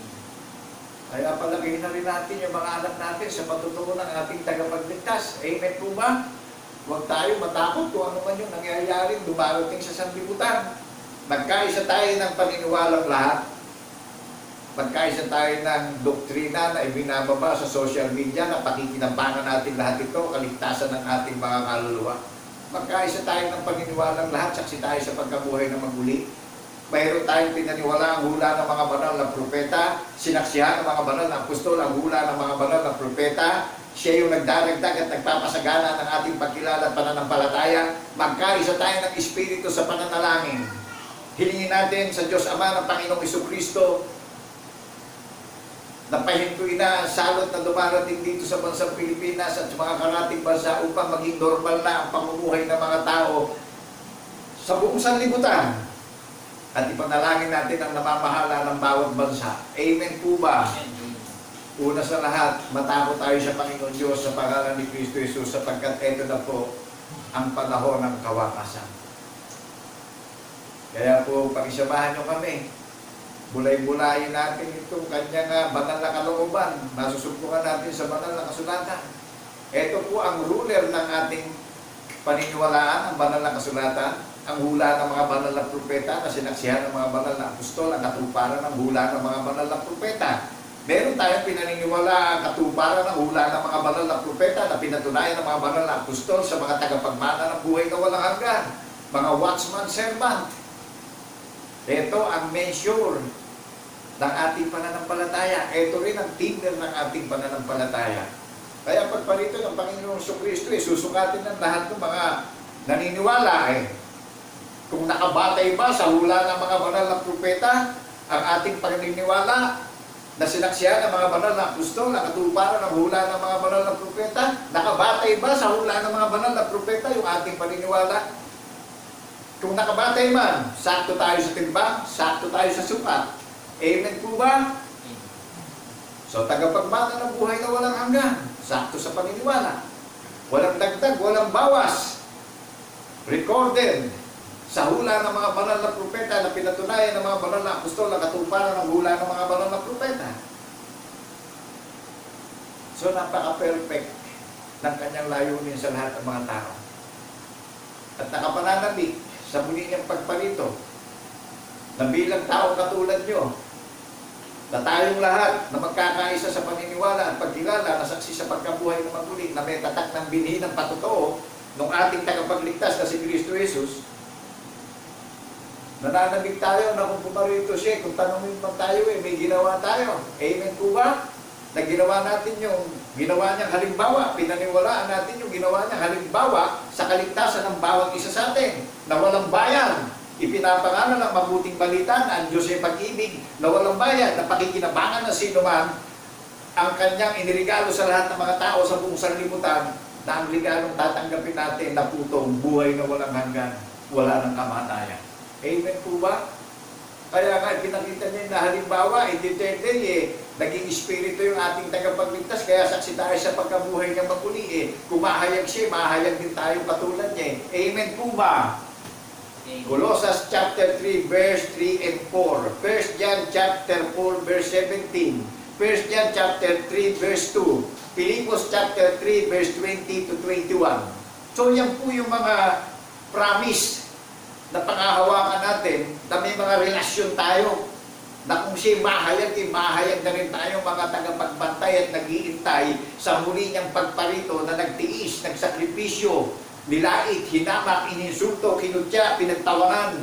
Kaya palagay na rin natin yung mga anak natin sa patutuo ng ating tagapagligtas. Amen po ba? Huwag tayo matakot kung ano man yung nangyayari dumarating sa sanlibutan. Magkaisa tayo ng paniniwalang lahat. Magkaisa tayo ng doktrina na ibinababa sa social media na pakikinabangan natin lahat ito, kaligtasan ng ating mga kaluluwa. Magkaisa tayo ng paniniwalang lahat, saksi tayo sa pagkabuhay ng maguli. Mayroon tayong pinaniwala ang hula ng mga banal na propeta, sinaksihan ng mga banal na apostol, ang hula ng mga banal na propeta. Siya yung nagdaragdag at nagpapasagana ng ating pagkilala at pananampalataya. Magkaisa tayo ng Espiritu sa pananalangin. Hilingin natin sa Diyos Ama ng Panginoong Jesucristo na pahintuin na salot na dumarating dito sa bansang Pilipinas at sa mga karating bansa upang maging normal na ang pamumuhay ng mga tao sa buong sanlibutan. At ipanalangin natin ang namamahala ng bawat bansa. Amen po ba? Una sa lahat, matakot tayo sa Panginoon Diyos sa pangalan ni Kristo Jesus sapagkat ito na po ang panahon ng kawakasan. Kaya po, pakisamahan nyo kami Bulay-bulayin natin itong kanyang uh, banal na kalooban. Masusubukan natin sa banal na kasulatan. Ito po ang ruler ng ating paniniwalaan, ang banal na kasulatan, ang hula ng mga banal na propeta na sinaksihan ng mga banal na apostol, ang katuparan ng hula ng mga banal na propeta. Meron tayong pinaniniwala ang katuparan ng hula ng mga banal na propeta na pinatunayan ng mga banal na apostol sa mga tagapagmana ng buhay na walang hanggan, mga watchman servant. Ito ang measure ng ating pananampalataya. Ito rin ang tinder ng ating pananampalataya. Kaya pagparito ng Panginoong Kristo, eh, susukatin ng lahat ng mga naniniwala eh. Kung nakabatay ba sa hula ng mga banal na propeta ang ating paniniwala na sinaksihan ng mga banal na apostol, ang katuparan ng hula ng mga banal na propeta, nakabatay ba sa hula ng mga banal na propeta yung ating paniniwala? Kung nakabatay man, sakto tayo sa timbang, sakto tayo sa sukat. Amen po ba? So, tagapagmana ng buhay na walang hanggan, sakto sa paniniwala. Walang dagdag, walang bawas. Recorded sa hula ng mga banal na propeta na pinatunayan ng mga banal na apostol na katuparan ng hula ng mga banal na propeta. So, napaka-perfect ng kanyang layunin sa lahat ng mga tao. At nakapananabik sa muli niyang pagparito na bilang tao katulad nyo, na tayong lahat na magkakaisa sa paniniwala at pagkilala na saksi sa pagkabuhay ng maguli na may tatak ng binhi ng patotoo ng ating tagapagligtas na si Kristo Jesus. Nananabik tayo na kung pumarito siya, kung tanongin pa tayo eh, may ginawa tayo. Amen po ba? Na ginawa natin yung ginawa niyang halimbawa, pinaniwalaan natin yung ginawa niyang halimbawa sa kaligtasan ng bawat isa sa atin, na walang bayan. Ipinapangalan ng mabuting balita na ang Diyos ay pag-ibig na walang bayad, na pakikinabangan ng sino man ang kanyang inirigalo sa lahat ng mga tao sa buong sanlibutan, na ang ligalong tatanggapin natin na putong buhay na walang hanggan, wala ng kamatayan. Amen po ba? Kaya nga, pinakita niya na halimbawa, eh, detail eh, naging espiritu yung ating tagapagligtas, kaya saksi tayo sa pagkabuhay niya maguli eh. Kung mahayag siya, mahayag din tayo katulad niya eh. Amen po ba? Colossus chapter three, verse three and four. First John chapter four, verse seventeen. First John chapter three, verse two. Philippians chapter three, verse twenty to twenty-one. So yan po yung mga promise na pangahawakan natin, na may mga relasyon tayo, na kung siya mahayag, eh, mahayag na rin tayo mga tagapagbantay at nag-iintay sa muli niyang pagparito na nagtiis, nagsakripisyo, nilait, hinamak, ininsulto, kinutya, pinagtawanan.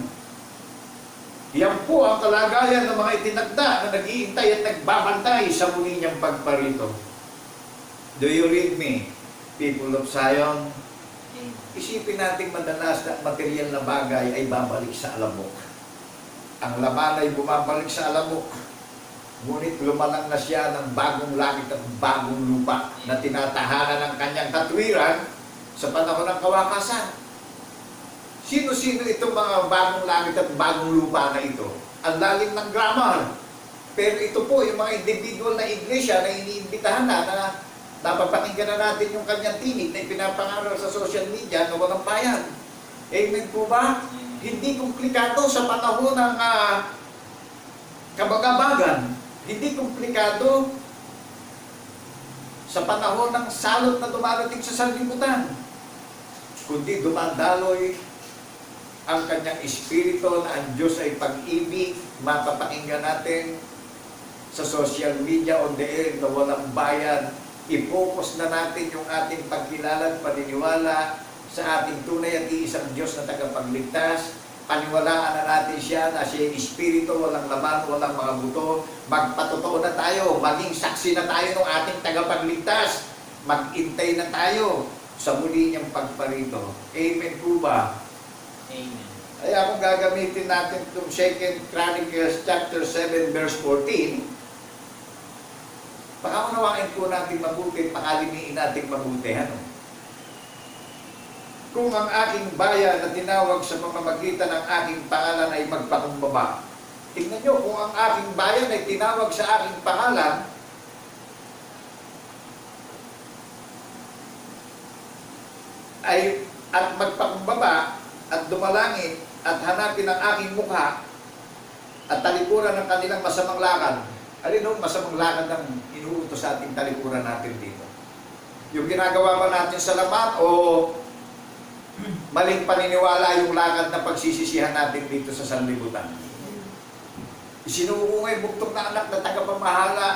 Yan po ang kalagayan ng mga itinagda na nag-iintay at nagbabantay sa muli niyang pagparito. Do you read me, people of Zion? Isipin natin madalas na material na bagay ay babalik sa alamok. Ang laman ay bumabalik sa alamok. Ngunit lumalang na siya ng bagong langit at bagong lupa na tinatahanan ng kanyang katwiran sa panahon ng kawakasan. Sino-sino itong mga bagong langit at bagong lupa na ito? Ang lalim ng grammar. Pero ito po, yung mga individual na iglesia na iniimbitahan na, na napapakinggan na natin yung kanyang tinig na ipinapangaral sa social media na walang bayan. Amen po ba? Hindi komplikado sa panahon ng uh, kabagabagan. Hindi komplikado sa panahon ng salot na dumarating sa sanlibutan. Kundi dumadaloy ang kanyang espiritu na ang Diyos ay pag-ibig. Mapapakinggan natin sa social media on the air na walang bayan. I-focus na natin yung ating pagkilala at paniniwala sa ating tunay at iisang Diyos na tagapagligtas. Paniwalaan na natin siya na siya yung espiritu, walang laman, walang mga buto. Magpatotoo na tayo, maging saksi na tayo ng ating tagapagligtas. Mag-intay na tayo sa muli niyang pagparito. Amen po ba? Amen. Kaya kung gagamitin natin itong Second Chronicles chapter seven verse fourteen, pakaunawain po natin mabuti, pakalimiin natin mabuti. Ano? Kung ang aking bayan na tinawag sa pamamagitan ng aking pangalan ay magpakumbaba. Tingnan nyo, kung ang aking bayan ay tinawag sa aking pangalan, ay at magpakumbaba at dumalangin at hanapin ang aking mukha at talikuran ng kanilang masamang lakad. Alin o, masamang lakad ang inuutos sa ating talikuran natin dito? Yung ginagawa ba natin sa laman o maling paniniwala yung lakad na pagsisisihan natin dito sa sanlibutan? Isinuko nga yung bugtong na anak na tagapamahala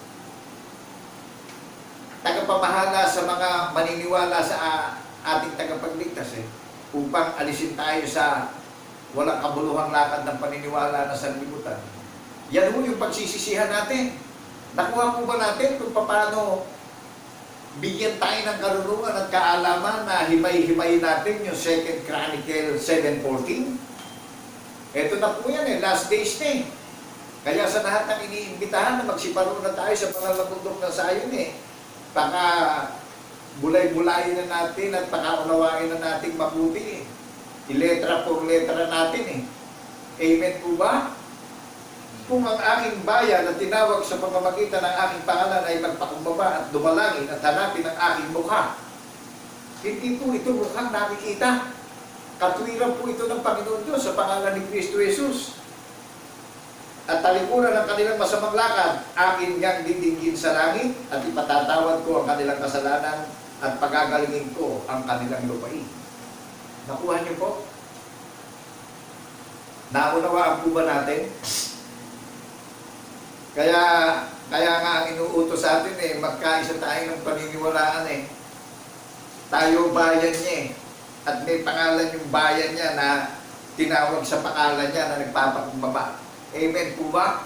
tagapamahala sa mga maniniwala sa uh, ating tagapagligtas eh, upang alisin tayo sa walang kabuluhang lakad ng paniniwala na sanlibutan. Yan ho yung pagsisisihan natin. Nakuha po ba natin kung paano bigyan tayo ng karunungan at kaalaman na himay-himay natin yung Second Chronicle seven fourteen? Ito na po yan eh, last days na eh. Kaya sa lahat ng iniimbitahan na magsiparo na tayo sa pangalabundok na sayon eh, baka bulay-bulayin na natin at pakaunawain na natin mabuti eh. Iletra por letra natin eh. Amen po ba? Kung ang aking bayan na tinawag sa pamamagitan ng aking pangalan ay magpakumbaba at dumalangin at hanapin ang aking mukha, hindi po ito mukhang nakikita. Katwiran po ito ng Panginoon Diyos sa pangalan ni Kristo Jesus. At talikuran ng kanilang masamang lakad, akin niyang didinggin sa langit at ipatatawad ko ang kanilang kasalanan at pagagalingin ko ang kanilang lupain. Nakuha niyo po? Naunawaan po ba natin? Kaya, kaya nga ang inuutos sa atin eh, magkaisa tayo ng paniniwalaan eh. Tayo bayan niya eh. At may pangalan yung bayan niya na tinawag sa pangalan niya na nagpapakumbaba. Amen po ba?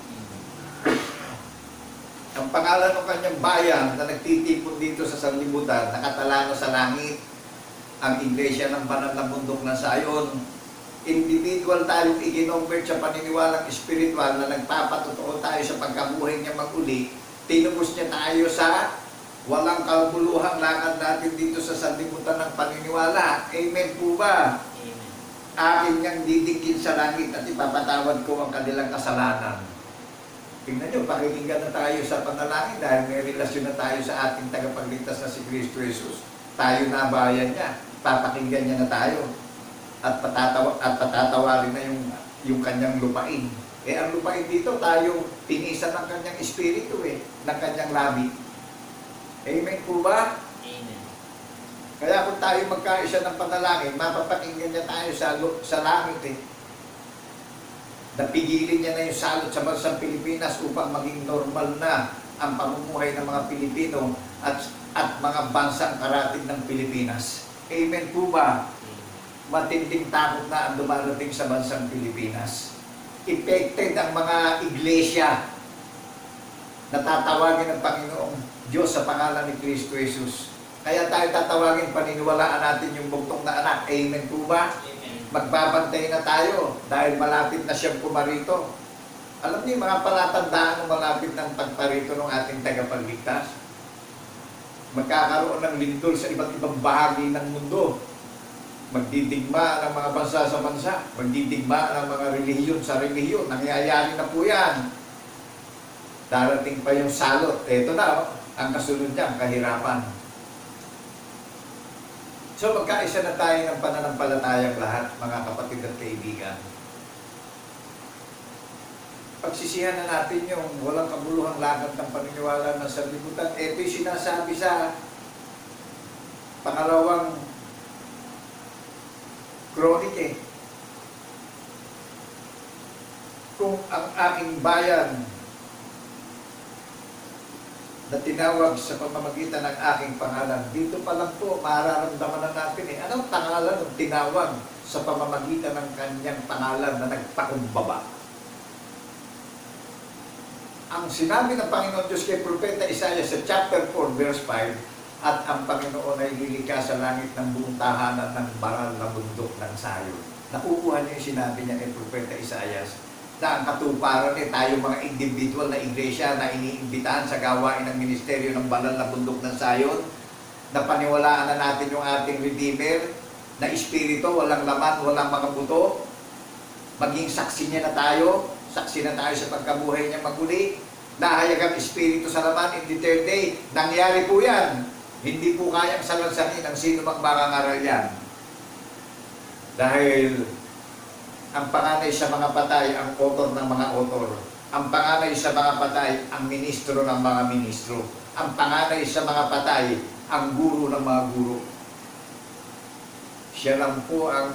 Ang pangalan ng kanyang bayan na nagtitipon dito sa sanlibutan, nakatala na sa langit, ang iglesia ng banal na bundok na sayon. Individual tayong iginomvert sa paniniwalang espiritual na nagpapatotoo tayo sa pagkabuhay niya mag-uli. Tinubos niya tayo sa walang kabuluhang lakad natin dito sa sanlibutan ng paniniwala. Amen po ba? Akin niyang didikin sa langit at ipapatawad ko ang kanilang kasalanan. Tingnan niyo, pakikinggan na tayo sa panalangin dahil may relasyon na tayo sa ating tagapagligtas na si Kristo Jesus. Tayo na bayan niya, papakinggan niya na tayo at patatawa at patatawarin na yung yung kanyang lupain. Eh ang lupain dito, tayo tinisan ng kanyang espiritu eh, ng kanyang labi. Amen po ba? Amen. Kaya kung tayo magkaisa ng panalangin, mapapakinggan niya tayo sa, sa langit eh. Napigilin niya na yung salot sa bansang Pilipinas upang maging normal na ang pamumuhay ng mga Pilipino at, at mga bansang karatig ng Pilipinas. Amen po ba? Matinding takot na ang dumarating sa bansang Pilipinas. Affected ang mga iglesia na tatawagin ng Panginoong Diyos sa pangalan ni Kristo Jesus. Kaya tayo tatawagin, paniniwalaan natin yung bugtong na anak. Amen po ba? Amen. Magbabantay na tayo dahil malapit na siyang pumarito. Alam niyo, mga palatandaan ng malapit ng pagparito ng ating tagapagligtas. Magkakaroon ng lindol sa iba't ibang bahagi ng mundo. Magdidigma ng mga bansa sa bansa. Magdidigma ng mga relihiyon sa relihiyon. Nangyayari na po yan. Darating pa yung salot. Ito na, oh, ang kasunod niya, ang kahirapan. So magkaisa na tayo ng pananampalatayang lahat, mga kapatid at kaibigan. Pagsisihan na natin yung walang kabuluhang lakad ng paniniwala ng sanlibutan. Ito yung sinasabi sa pangalawang Chronic eh. Kung ang aking bayan na tinawag sa pamamagitan ng aking pangalan, dito pa lang po, mararamdaman na natin eh. Anong pangalan ng tinawag sa pamamagitan ng kanyang pangalan na nagpakumbaba? Ang sinabi ng Panginoon Diyos kay Propeta Isaiah sa chapter four, verse five, at ang Panginoon ay lilikha sa langit ng buong tahanan ng baral na bundok ng sayon. Nakukuha niya yung sinabi niya kay Propeta Isaiah na ang katuparan eh, tayo mga individual na iglesia na iniimbitahan sa gawain ng ministeryo ng banal na bundok ng sayon, na paniwalaan na natin yung ating Redeemer, na espiritu, walang laman, walang mga buto, maging saksi niya na tayo, saksi na tayo sa pagkabuhay niya maguli, nahayag ang espiritu sa laman in the third day. Nangyari po yan. Hindi po kayang salansanin ng sino mang mangangaral yan. Dahil Ang panganay sa mga patay, ang author ng mga author. Ang panganay sa mga patay, ang ministro ng mga ministro. Ang panganay sa mga patay, ang guro ng mga guro. Siya lang po ang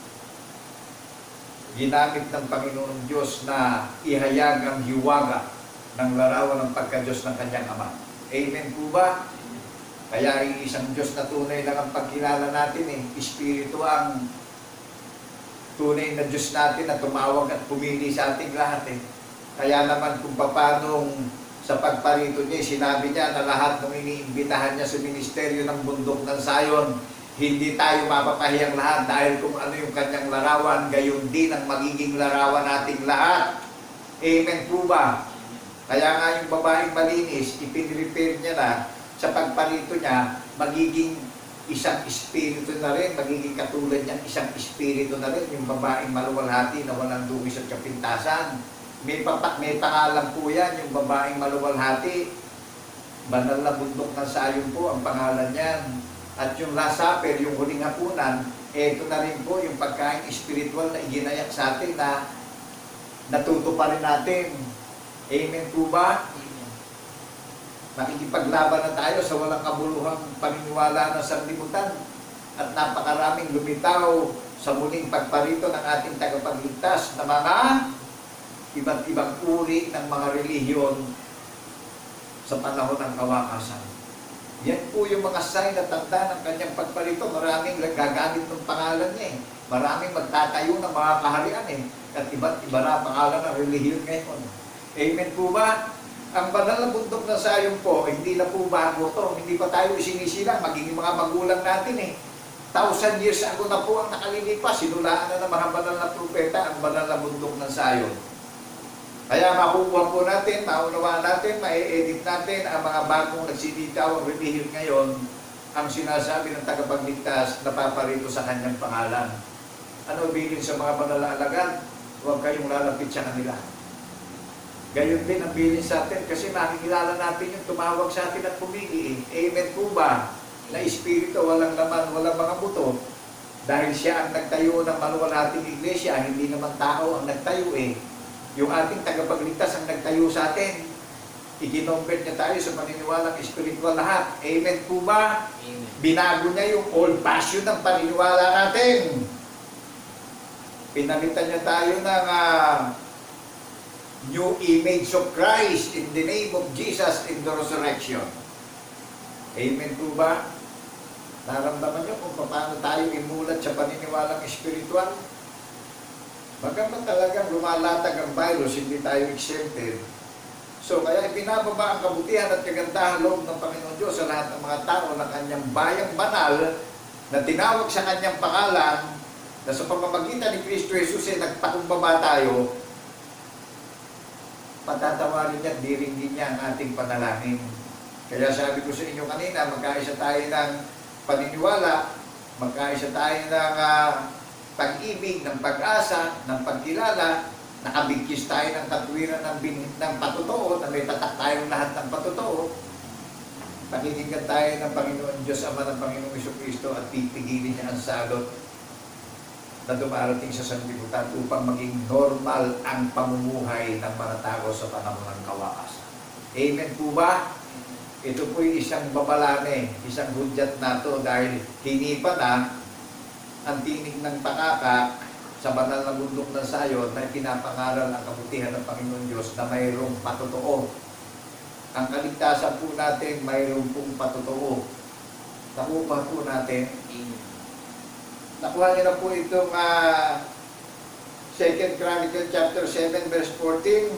ginamit ng Panginoon Diyos na ihayag ang hiwaga ng larawan ng pagka-Diyos ng kanyang Ama. Amen po ba? Kaya ang isang Diyos na tunay lang ang pagkilala natin eh. Espiritu ang tunay na Diyos natin na tumawag at pumili sa ating lahat eh. Kaya naman kung paano sa pagparito niya, sinabi niya na lahat ng iniimbitahan niya sa ministeryo ng bundok ng Sayon, hindi tayo mapapahiyang lahat dahil kung ano yung kanyang larawan, gayon din ang magiging larawan nating lahat. Amen po ba? Kaya nga yung babaeng malinis, ipinrepair niya na sa pagparito niya, magiging isang espiritu na rin, magiging katulad niyang isang espiritu na rin, yung babaeng maluwalhati na walang dungis at kapintasan. May, papa, may pangalan po yan, yung babaeng maluwalhati. Banal na bundok ng Sayon po ang pangalan niyan. At yung Last Supper, yung huling hapunan, eto na rin po yung pagkain espiritual na iginayak sa atin na natuto pa rin natin. Amen po ba? Makikipaglaban na tayo sa walang kabuluhang paniniwala ng sanlibutan at napakaraming lumitaw sa muling pagparito ng ating tagapagligtas na mga iba't ibang uri ng mga relihiyon sa panahon ng kawakasan. Yan po yung mga sign na tanda ng kanyang pagparito. Maraming gagamit ng pangalan niya eh. Maraming magtatayo ng mga kaharian eh. At iba't iba na pangalan ng relihiyon ngayon. Amen po ba? Ang banal na bundok ng Sayon po, hindi na po bago to. Hindi pa tayo sinisilang, magiging mga magulang natin eh. Thousand years ago na po ang nakalilipas. Sinulaan na ng mga banal na propeta ang banal na bundok ng Sayon. Kaya makukuha po natin, maunawaan natin, ma-edit natin ang mga bagong nagsilitaw ang relihiyon ngayon, ang sinasabi ng tagapagligtas na paparito sa kanyang pangalan. Ano bilin sa mga banal na alagad? Huwag kayong lalapit sa kanila. Gayon din ang bilin sa atin kasi makikilala natin yung tumawag sa atin at pumili. Eh. Amen po ba? Na espiritu, walang laman, walang mga buto. Dahil siya ang nagtayo ng maluwalhating iglesia, hindi naman tao ang nagtayo eh. Yung ating tagapagligtas ang nagtayo sa atin. Ikinumbert niya tayo sa paniniwalang espiritual lahat. Amen po ba? Amen. Binago niya yung old passion ng paniniwala natin. Pinalitan niya tayo ng uh, new image of Christ in the name of Jesus in the resurrection. Amen po ba? Naramdaman niyo kung paano tayo imulat sa paniniwalang espiritual? Bagamat talagang lumalatag ang virus, hindi tayo exempted. So, kaya ibinababa ang kabutihan at kagandahan loob ng Panginoon Diyos sa lahat ng mga tao ng kanyang bayang banal na tinawag sa kanyang pangalan na sa pamamagitan ni Kristo Jesus ay nagpakumbaba tayo, patatawarin niya at diringgin niya ang ating panalangin. Kaya sabi ko sa inyo kanina, magkaisa tayo ng paniniwala, magkaisa tayo ng uh, pag-ibig, ng pag-asa, ng pagkilala, nakabigkis tayo ng katwiran ng, ng patotoo, na may tatak tayong lahat ng patotoo, pakikinggan tayo ng Panginoon Diyos, Ama ng Panginoong Jesucristo at pipigilin niya ang salot na dumarating sa sanlibutan upang maging normal ang pamumuhay ng mga tao sa panahon ng kawakasan. Amen po ba? Ito po'y isang babalane, isang hudyat na to dahil hinipa na ang tinig ng pakaka sa banal na bundok ng Sayon na pinapangaral ang kabutihan ng Panginoon Diyos na mayroong patotoo. Ang kaligtasan po natin mayroong pong patotoo. Nakuha po natin. Nakuha niyo na po itong uh, Second Chronicles chapter seven verse fourteen.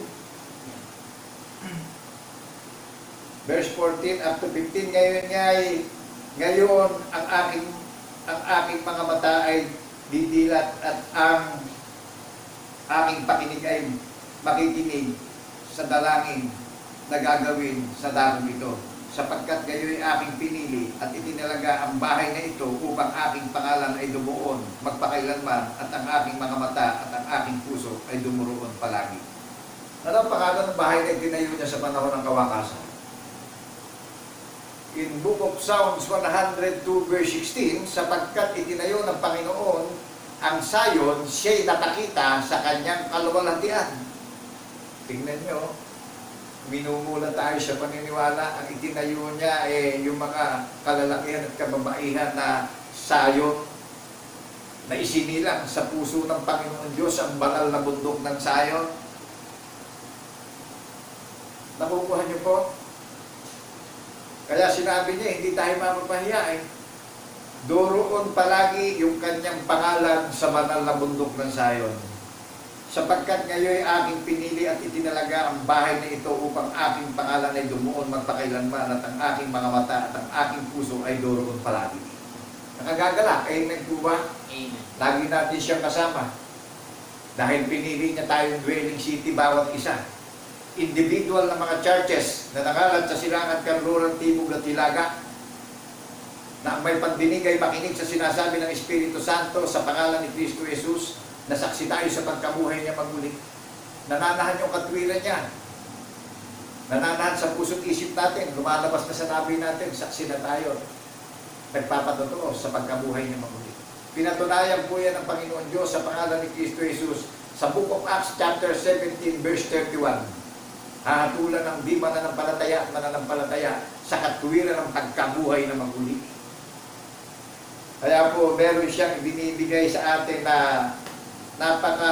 Verse fourteen up to fifteen. Ngayon ngay ngayon ang aking ang aking mga mata ay didilat at ang aking pakinig ay makikinig sa dalangin na gagawin sa dakong ito, sapagkat gayo'y aking pinili at itinalaga ang bahay na ito upang aking pangalan ay dumuon magpakailanman at ang aking mga mata at ang aking puso ay dumuroon palagi. Ano ang pangalan ng bahay na itinayo niya sa panahon ng kawakasan? In Book of Psalms one oh two verse sixteen, sapagkat itinayo ng Panginoon ang sayon, siya'y natakita sa kanyang kaluwalhatian. Tingnan nyo, minumula tayo sa paniniwala, ang itinayo niya eh yung mga kalalakihan at kababaihan na sayon na isinilang sa puso ng Panginoon Diyos, ang banal na bundok ng sayon. Nakukuha niyo po? Kaya sinabi niya, hindi tayo mapapahiya eh. Doroon palagi yung kanyang pangalan sa banal na bundok ng sayon. Sapagkat ngayon ay aking pinili at itinalaga ang bahay na ito upang aking pangalan ay dumuon magpakailanman at ang aking mga mata at ang aking puso ay doroon palagi. Nakagagala, amen po ba? Amen. Lagi natin siyang kasama. Dahil pinili niya tayong dwelling city bawat isa. Individual na mga churches na nakalat sa silangan, kanluran, tibog at hilaga, na ang may pandinig ay makinig sa sinasabi ng Espiritu Santo sa pangalan ni Kristo Jesus, na saksi tayo sa pagkabuhay niya magmuli. Nananahan yung katwiran niya. Nananahan sa puso't isip natin. Lumalabas na sa nabi natin, saksi na tayo. Nagpapatotoo sa pagkabuhay niya magmuli. Pinatunayan po yan ng Panginoon Diyos sa pangalan ni Kristo Jesus sa Book of Acts chapter seventeen verse thirty-one. Hahatulan ng di mananampalataya at mananampalataya sa katwiran ng pagkabuhay na magmuli. Kaya po, meron siyang binibigay sa atin na napaka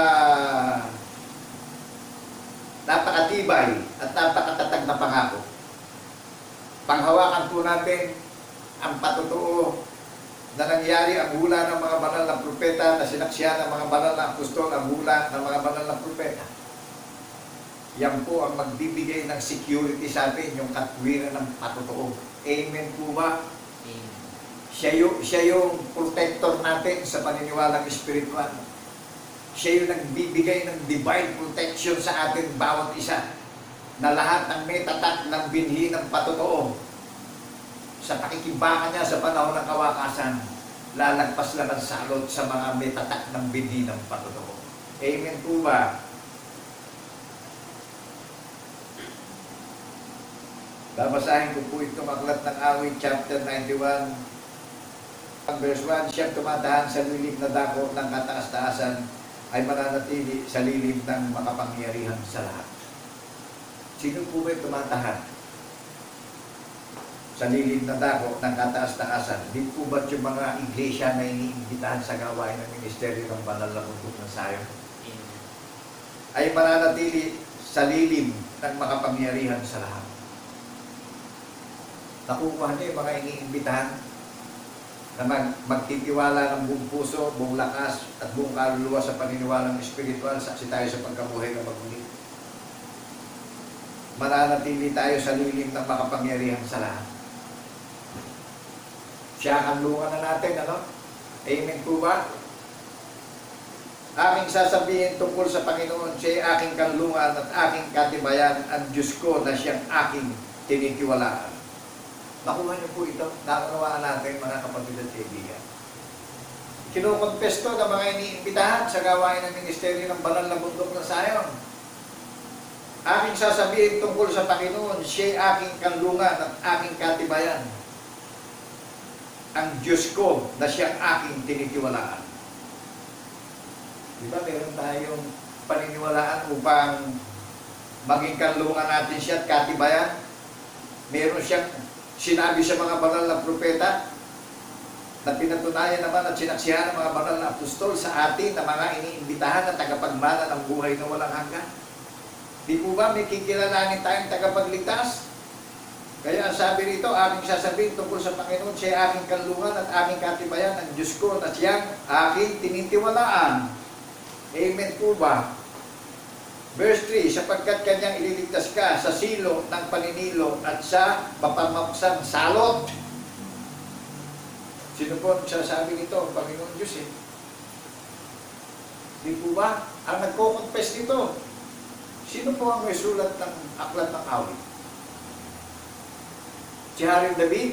napakatibay at napakatatag na pangako. Panghawakan po natin ang patotoo na nangyari ang hula ng mga banal na propeta, na sinaksihan ng mga banal na apostol, ang hula ng mga banal na propeta. Yan po ang magbibigay ng security sa atin, yung katwiran ng patotoo. Amen po ba? Amen. Siya yung, siya yung protector natin sa paniniwalang espiritual. Siya yung nagbibigay ng divine protection sa atin bawat isa, na lahat ng may tatak ng binhi ng patotoo sa pakikibangan niya sa panahon ng kawakasan, lalagpas lang ang salot sa mga may tatak ng binhi ng patotoo. Amen po ba? Babasahin ko po itong aklat ng awit chapter ninety-one verse one. Siyang tumatahan sa lilim na dako ng kataas-taasan ay mananatili sa lilim ng makapangyarihan sa lahat. Sino po ba tumatahan sa lilim na dako ng kataas-taasan? Di po ba yung mga iglesia na iniimbitahan sa gawain ng ministeryo ng banal na bundok ng sayon? Ay mananatili sa lilim ng makapangyarihan sa lahat. Nakukuha niyo yung mga iniimbitahan na mag magtitiwala ng buong puso, buong lakas, at buong kaluluwa sa paniniwalang espiritual, saksi tayo sa pagkabuhay na magmuli. Mananatili tayo sa lilim ng makapangyarihan sa lahat. Siya ang kanlungan na natin, ano? Amen po ba? Aking sasabihin tungkol sa Panginoon, siya aking kanlungan at aking katibayan, ang Diyos ko na siyang aking tinitiwalaan. Nakuha niyo po ito, nakunawaan natin mga kapatid at kaibigan. Kinukonfess to ng mga iniimbitahan sa gawain ng ministeryo ng banal na bundok ng sayon. Aking sasabihin tungkol sa Panginoon, siya aking kanlungan at aking katibayan, ang Diyos ko na siyang aking tinitiwalaan. Di ba meron tayong paniniwalaan upang maging kanlungan natin siya at katibayan? Meron siyang sinabi sa mga banal na propeta na pinatunayan naman at sinaksihan ng mga banal na apostol sa atin na mga iniimbitahan na tagapagmana ng buhay na walang hanggan. Di po ba may kikilalanin tayong tagapagligtas? Kaya ang sabi rito, aking sasabihin tungkol sa Panginoon, siya aking kanlungan at aking katibayan, ang Diyos ko na siyang aking tinitiwalaan. Amen po ba? Verse three, sapagkat kanyang ililigtas ka sa silo ng paninilo at sa mapamaksang salot. Sino po ang sasabi nito? Ang Panginoon Diyos eh. Di po ba? Ang nagko-confess nito, sino po ang may sulat ng aklat ng awit? Si Haring David?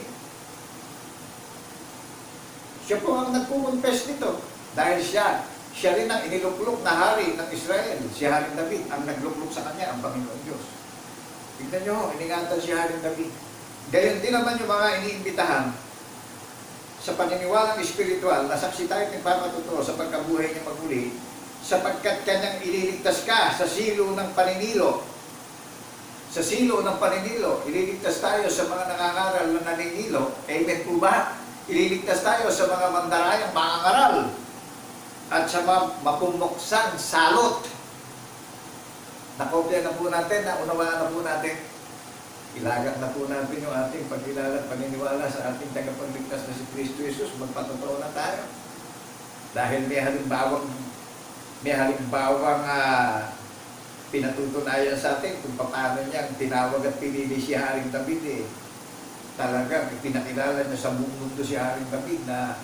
Siya po ang nagko-confess nito. Dahil siya, siya rin ang iniluklok na hari ng Israel. Si Haring David, ang nagluklok sa kanya, ang Panginoon Diyos. Tignan nyo, iningatan si Haring David. Gayon din naman yung mga iniimbitahan sa paniniwalang espiritual, nasaksi tayo ng papatotoo sa pagkabuhay niya maguli, sapagkat kanyang ililigtas ka sa silo ng paninilo. Sa silo ng paninilo, ililigtas tayo sa mga nangangaral na naninilo. Amen po ba? Ililigtas tayo sa mga mandarayang mangangaral at sa mga mapumuksang salot. Nakopya na po natin, naunawaan na po natin. Ilagak na po natin yung ating pagkilala at paniniwala sa ating tagapagligtas na si Kristo Jesus. Magpatotoo na tayo. Dahil may halimbawang may halimbawang uh, pinatutunayan sa atin kung paano niya tinawag at pinili si Haring David eh. Talagang pinakilala niya sa buong mundo si Haring David na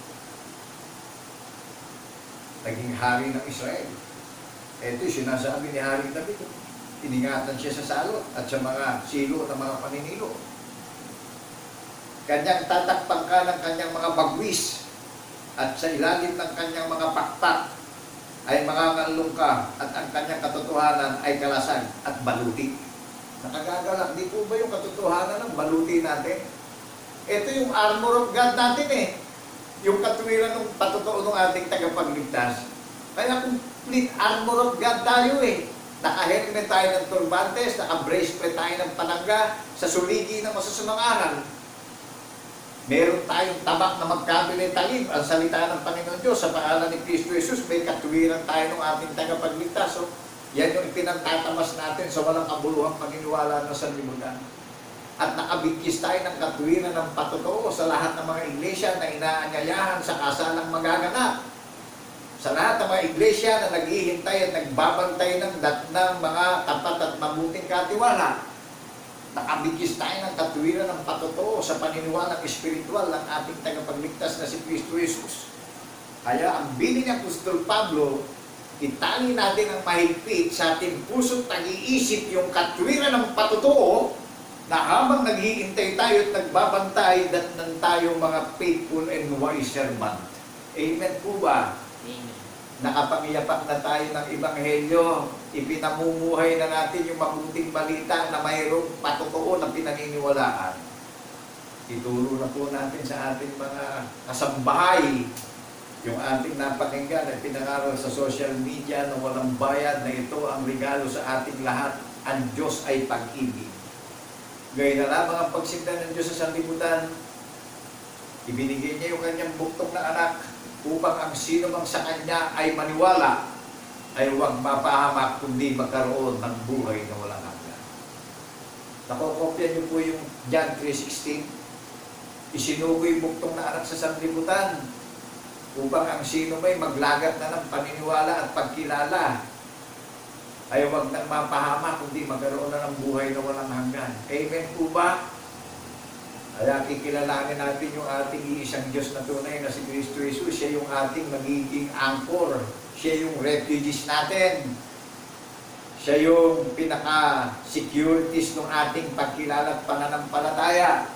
naging hari ng Israel. Ito yung sinasabi ni Haring David. Iningatan siya sa salot at sa mga silo ng mga paninilo. Kanyang tatakpan ka ng kanyang mga bagwis at sa ilalim ng kanyang mga pakpak ay mangangalong ka at ang kanyang katotohanan ay kalasag at baluti. Nakagagalak, di po ba yung katotohanan ng baluti natin? Ito yung armor of God natin eh. Yung katuwiran ng patotoo ng ating tagapagligtas. Kaya complete armor of God tayo eh. Naka-helmet tayo ng turbantes, naka-bracelet tayo ng panangga, sa suligi ng masasamang aral. Meron tayong tabak na magkabili talim, ang salita ng Panginoon Diyos sa pangalan ni Kristo Jesus, may katuwiran tayo ng ating tagapagligtas. So, yan yung pinagtatamas natin sa walang kabuluhang paniniwala ng sanlibutan. At nakabigkis tayo ng katuwiran ng patotoo sa lahat ng mga iglesia na inaanyayahan sa kasalang magaganap. Sa lahat ng mga iglesia na naghihintay at nagbabantay ng datnang mga tapat at mabuting katiwala. Nakabigkis tayo ng katuwiran ng patotoo sa paniniwalang espiritual ng ating tagapagligtas na si Kristo Jesus. Kaya ang bilin ni Apostol Pablo, itali natin ang mahigpit sa ating puso't nag-iisip yung katuwiran ng patotoo na habang naghihintay tayo at nagbabantay, datnan tayo mga faithful and wise servant. Amen po ba? Amen. Nakapangiyapak na tayo ng Ebanghelyo, ipinamumuhay na natin yung mabuting balita na mayroong patotoo na pinaniniwalaan. Ituro na po natin sa ating mga kasambahay yung ating napakinggan at pinangaral sa social media na walang bayad na ito ang regalo sa ating lahat. Ang Diyos ay pag-ibig. Gaya na lamang ang pagsinta ng Diyos sa sanlibutan, ibinigay niya yung kanyang buktong na anak upang ang sino mang sa kanya ay maniwala ay huwag mapahamak kundi magkaroon ng buhay na walang hanggan. Nakokopya niyo po yung John three sixteen. Isinugo yung buktong na anak sa sanlibutan upang ang sino may maglagat na ng paniniwala at pagkilala ay huwag nang mapahamak kundi magkaroon na ng buhay na walang hanggan. Amen po ba? Kaya kikilalanin natin yung ating iisang Diyos na tunay na si Kristo Jesus. Siya yung ating magiging anchor. Siya yung refugees natin. Siya yung pinaka-securities ng ating pagkilala at pananampalataya.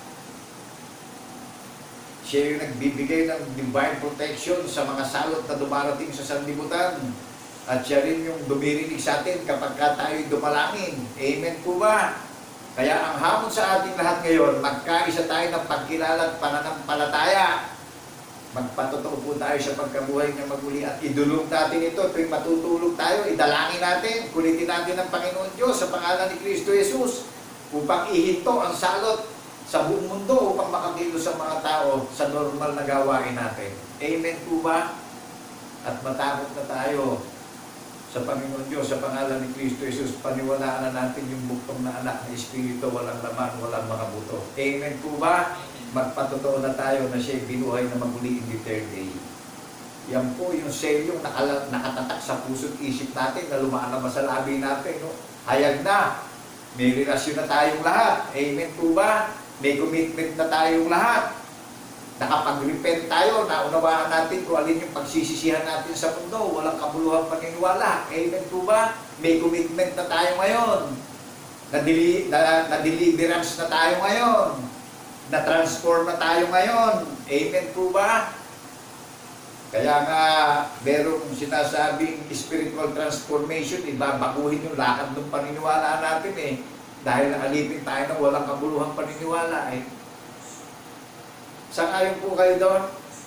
Siya yung nagbibigay ng divine protection sa mga salot na dumarating sa sanlibutan. At siya rin yung dumirinig sa atin kapag tayo'y dumalangin. Amen po ba? Kaya ang hamon sa ating lahat ngayon, magkaisa tayo ng pagkilala at pananampalataya. Magpatotoo po tayo sa pagkabuhay ng maguli at idulog natin ito. Tuwing matutulog tayo, idalangin natin, kulitin natin ng Panginoon Diyos sa pangalan ni Kristo Jesus upang ihinto ang salot sa buong mundo upang makakilos sa mga tao sa normal na gawain natin. Amen po ba? At matakot na tayo sa Panginoon Diyos, sa pangalan ni Kristo Jesus, paniwalaan na natin yung buktong na anak na Espiritu, walang laman, walang mga buto. Amen po ba? Magpatotoo na tayo na siya'y binuhay na maguli in the third day. Yan po yung selyong nakatatak sa puso't isip natin na lumalabas sa labi natin. No? Hayag na. May relasyon na tayong lahat. Amen po ba? May commitment na tayong lahat. Nakapag-repent tayo, naunawaan natin kung alin yung pagsisisihan natin sa mundo, walang kabuluhang paniniwala. Amen po ba? May commitment na tayo ngayon. Na-deliverance na, na tayo ngayon. Na-transform na tayo ngayon. Amen po ba? Kaya nga, merong sinasabing spiritual transformation, ibabaguhin yung lakad ng paniniwala natin eh. Dahil nakalipin tayo ng walang kabuluhang paniniwala eh. Sang-ayon po kayo doon?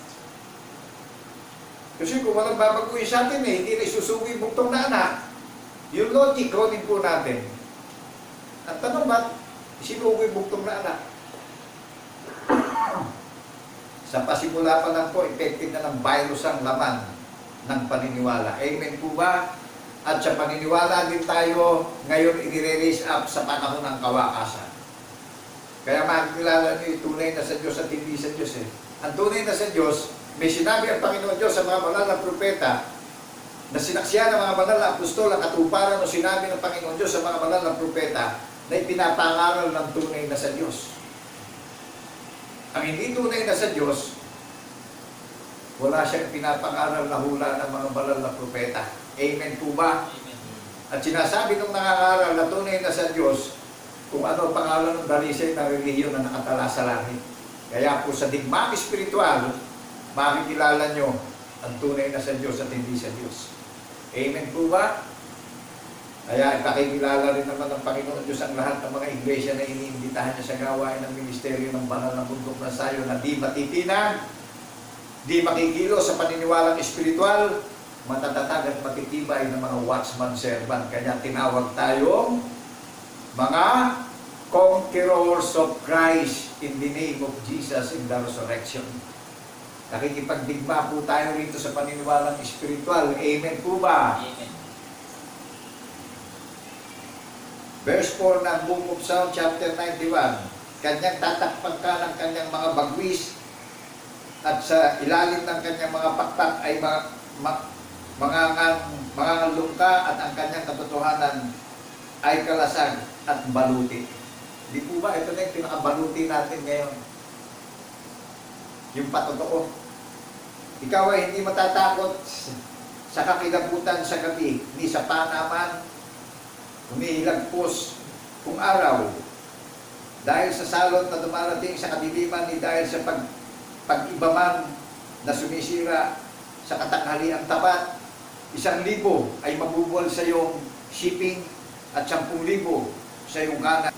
Kasi kung walang babaguhin sa atin eh, hindi na isusuwi buktong na anak. Yung logic, kunin po natin. At tanong ba't isinuwi buktong na anak? Sa pasimula pa lang po, effective na ng virus ang laman ng paniniwala. Amen po ba? At sa paniniwala din tayo, ngayon i-raise up sa panahon ng kawakasan. Kaya makikilala niyo yung tunay na sa Diyos at hindi sa Diyos eh. Ang tunay na sa Diyos, may sinabi ang Panginoon Diyos sa mga banal na propeta na sinaksiyan ng mga banal na apostol ang katuparan o sinabi ng Panginoon Diyos sa mga banal na propeta na ipinapangaral ng tunay na sa Diyos. Ang hindi tunay na sa Diyos, wala siyang pinapangaral na hula ng mga banal na propeta. Amen po ba? Amen. At sinasabi ng nangangaral na tunay na sa Diyos kung ano ang pangalan ng dalisay na relihiyon na nakatala sa langit. Kaya po sa digmang espiritual, makikilala nyo ang tunay na sa Diyos at hindi sa Diyos. Amen po ba? Kaya ipakikilala rin naman ng Panginoon Diyos ang lahat ng mga iglesia na iniimbitahan niya sa gawain ng ministeryo ng banal ng bundok na sayo na di matitinan, di makikilo sa paniniwalang espiritual, matatatag at matitibay ng mga watchman servant. Kaya tinawag tayong mga conquerors of Christ in the name of Jesus in the resurrection. Nakikipagdigma po tayo rito sa paniniwalang espiritual. Amen po ba? Amen. Verse four ng Book of Psalm chapter ninety-one. Kanyang tatakpan ka ng kanyang mga bagwis at sa ilalim ng kanyang mga pakpak ay mga ma, mga mga lungka at ang kanyang katotohanan ay kalasag at baluti. Di po ba? Ito na yung pinakabaluti natin ngayon. Yung patotoo. Ikaw ay hindi matatakot sa kakilabutan sa gabi, ni sa panaman, umihilagpos kung araw, dahil sa salot na dumarating sa kadiliman, ni dahil sa pag, pag-ibaman na sumisira sa katanghaliang tapat. Isang libo ay mabubuwal sa iyong shipping at sampung libo sa iyong kanan.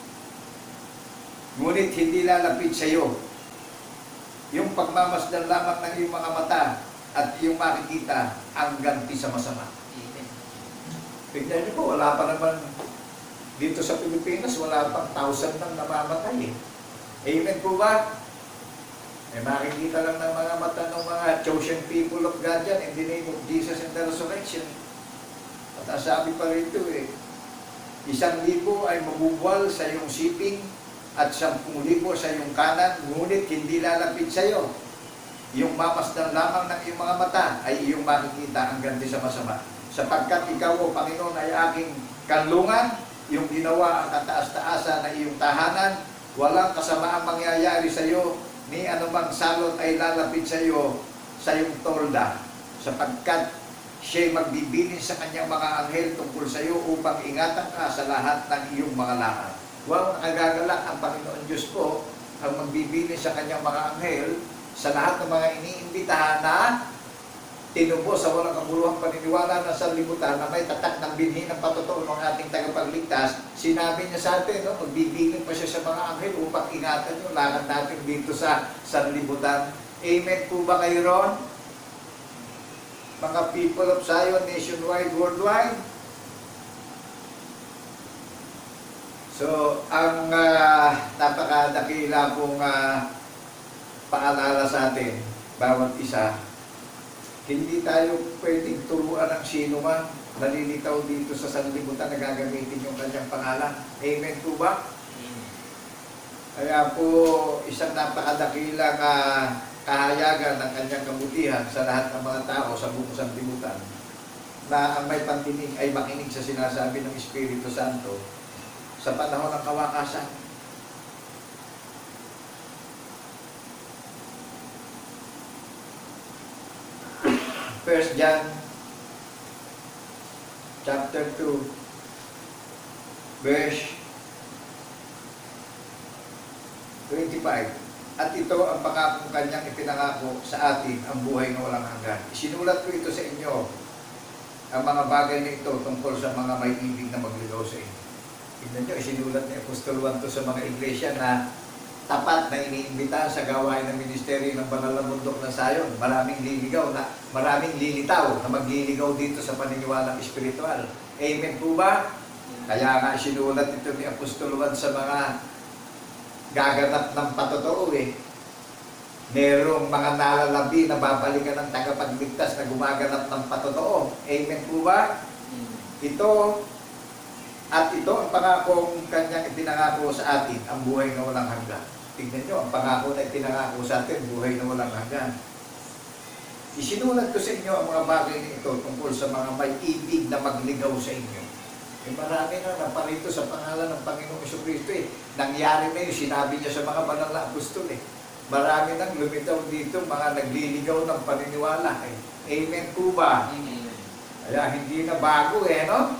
Ngunit hindi lalapit sa iyo yung pagmamasdan lamang ng iyong mga mata at iyong makikita ang ganti sa masama. Amen. Tignan niyo po, wala pa naman dito sa Pilipinas, wala pang thousand nang namamatay eh. Amen po ba? Eh makikita lang ng mga mata ng mga chosen people of God yan in the name of Jesus and the resurrection. At ang sabi pa rito eh, isang libo ay mabubuwal sa iyong shipping at sampung libo sa iyong kanan, ngunit hindi lalapit sa iyo. Yung mamasdan lamang ng iyong mga mata ay iyong makikita ang ganti sa masama. Sapagkat ikaw, O Panginoon, ay aking kanlungan, yung ginawa ang kataas-taasan na iyong tahanan, walang kasamaang mangyayari sa iyo, ni anumang salot ay lalapit sa iyo sa iyong tolda, sapagkat siya'y magbibilin sa kanyang mga anghel tungkol sa iyo upang ingatan ka sa lahat ng iyong mga lakad. Huwag nakagagalak ang Panginoon Diyos po ang magbibilin sa kanyang mga anghel sa lahat ng mga iniimbitahan na tinubo sa walang kabuluhang paniniwala na sa libutan na may tatak ng binhi ng patotoo ng ating tagapagligtas. Sinabi niya sa atin, no, magbibilin pa siya sa mga anghel upang ingatan yung lakad natin dito sa sanlibutan. Amen po ba kayo ron? Mga people of Zion, nationwide, worldwide. So, ang uh, napakadakila pong uh, paalala sa atin, bawat isa, hindi tayo pwedeng turuan ng sino man nalilitaw dito sa sanlibutan na gagamitin yung kanyang pangalan. Amen po ba? Amen. Kaya po, isang napakadakilang uh, kahayagan ng kanyang kabutihan sa lahat ng mga tao sa buong sanlibutan na ang may pandinig ay makinig sa sinasabi ng Espiritu Santo sa panahon ng kawakasan. First John chapter two verse twenty-five. At ito ang pangakong kanyang ipinangako sa atin, ang buhay na walang hanggan. Isinulat ko ito sa inyo, ang mga bagay na ito tungkol sa mga may ibig na magligaw sa inyo. Tignan nyo, isinulat ni Apostol Juan to sa mga iglesia na tapat na iniimbitahan sa gawain ng Ministeryo ng Banal na Bundok ng Sayon. Maraming liligaw na, maraming lilitaw na magliligaw dito sa paniniwalang espiritual. Amen po ba? Kaya nga sinulat ito ni Apostol Juan sa mga gaganap ng patotoo eh. Merong mga nalalabi na babalikan ng tagapagligtas na gumaganap ng patotoo. Amen po ba? Ito at ito ang pangakong kanyang ipinangako sa atin, ang buhay na walang hanggan. Tignan nyo, ang pangako na ipinangako sa atin, buhay na walang hanggan. Isinulat ko sa inyo ang mga bagay na ito tungkol sa mga may ibig na magligaw sa inyo. Eh, marami na naparito sa pangalan ng Panginoong Jesucristo eh. Nangyari na yun, sinabi niya sa mga banal na apostol eh. Marami nang lumitaw dito, mga nagliligaw ng paniniwala eh. Amen po ba? Amen. Kaya hindi na bago eh, no?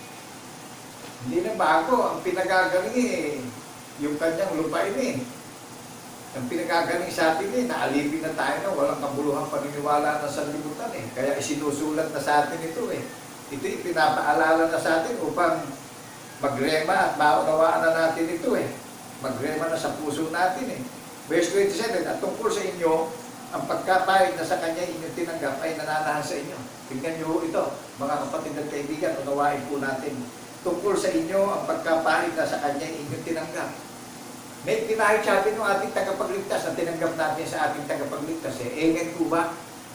Hindi na bago. Ang pinagagaling eh, yung kanyang lupain eh. Ang pinagagaling sa atin eh, naalipin na tayo na walang kabuluhang paniniwala na sanlibutan eh. Kaya isinusulat na sa atin ito eh. Ito ipinapaalala na sa atin upang magrema at maunawaan na natin ito eh. Magrema na sa puso natin eh. Verse twenty-seven, at tungkol sa inyo, ang pagkapahid na sa kanya inyong tinanggap ay nananahan sa inyo. Tingnan nyo ito, mga kapatid at kaibigan, unawain po natin. Tungkol sa inyo, ang pagkapahid na sa kanya inyong tinanggap. May pinahid sa atin ng ating tagapagligtas na tinanggap natin sa ating tagapagligtas eh. Amen po ba?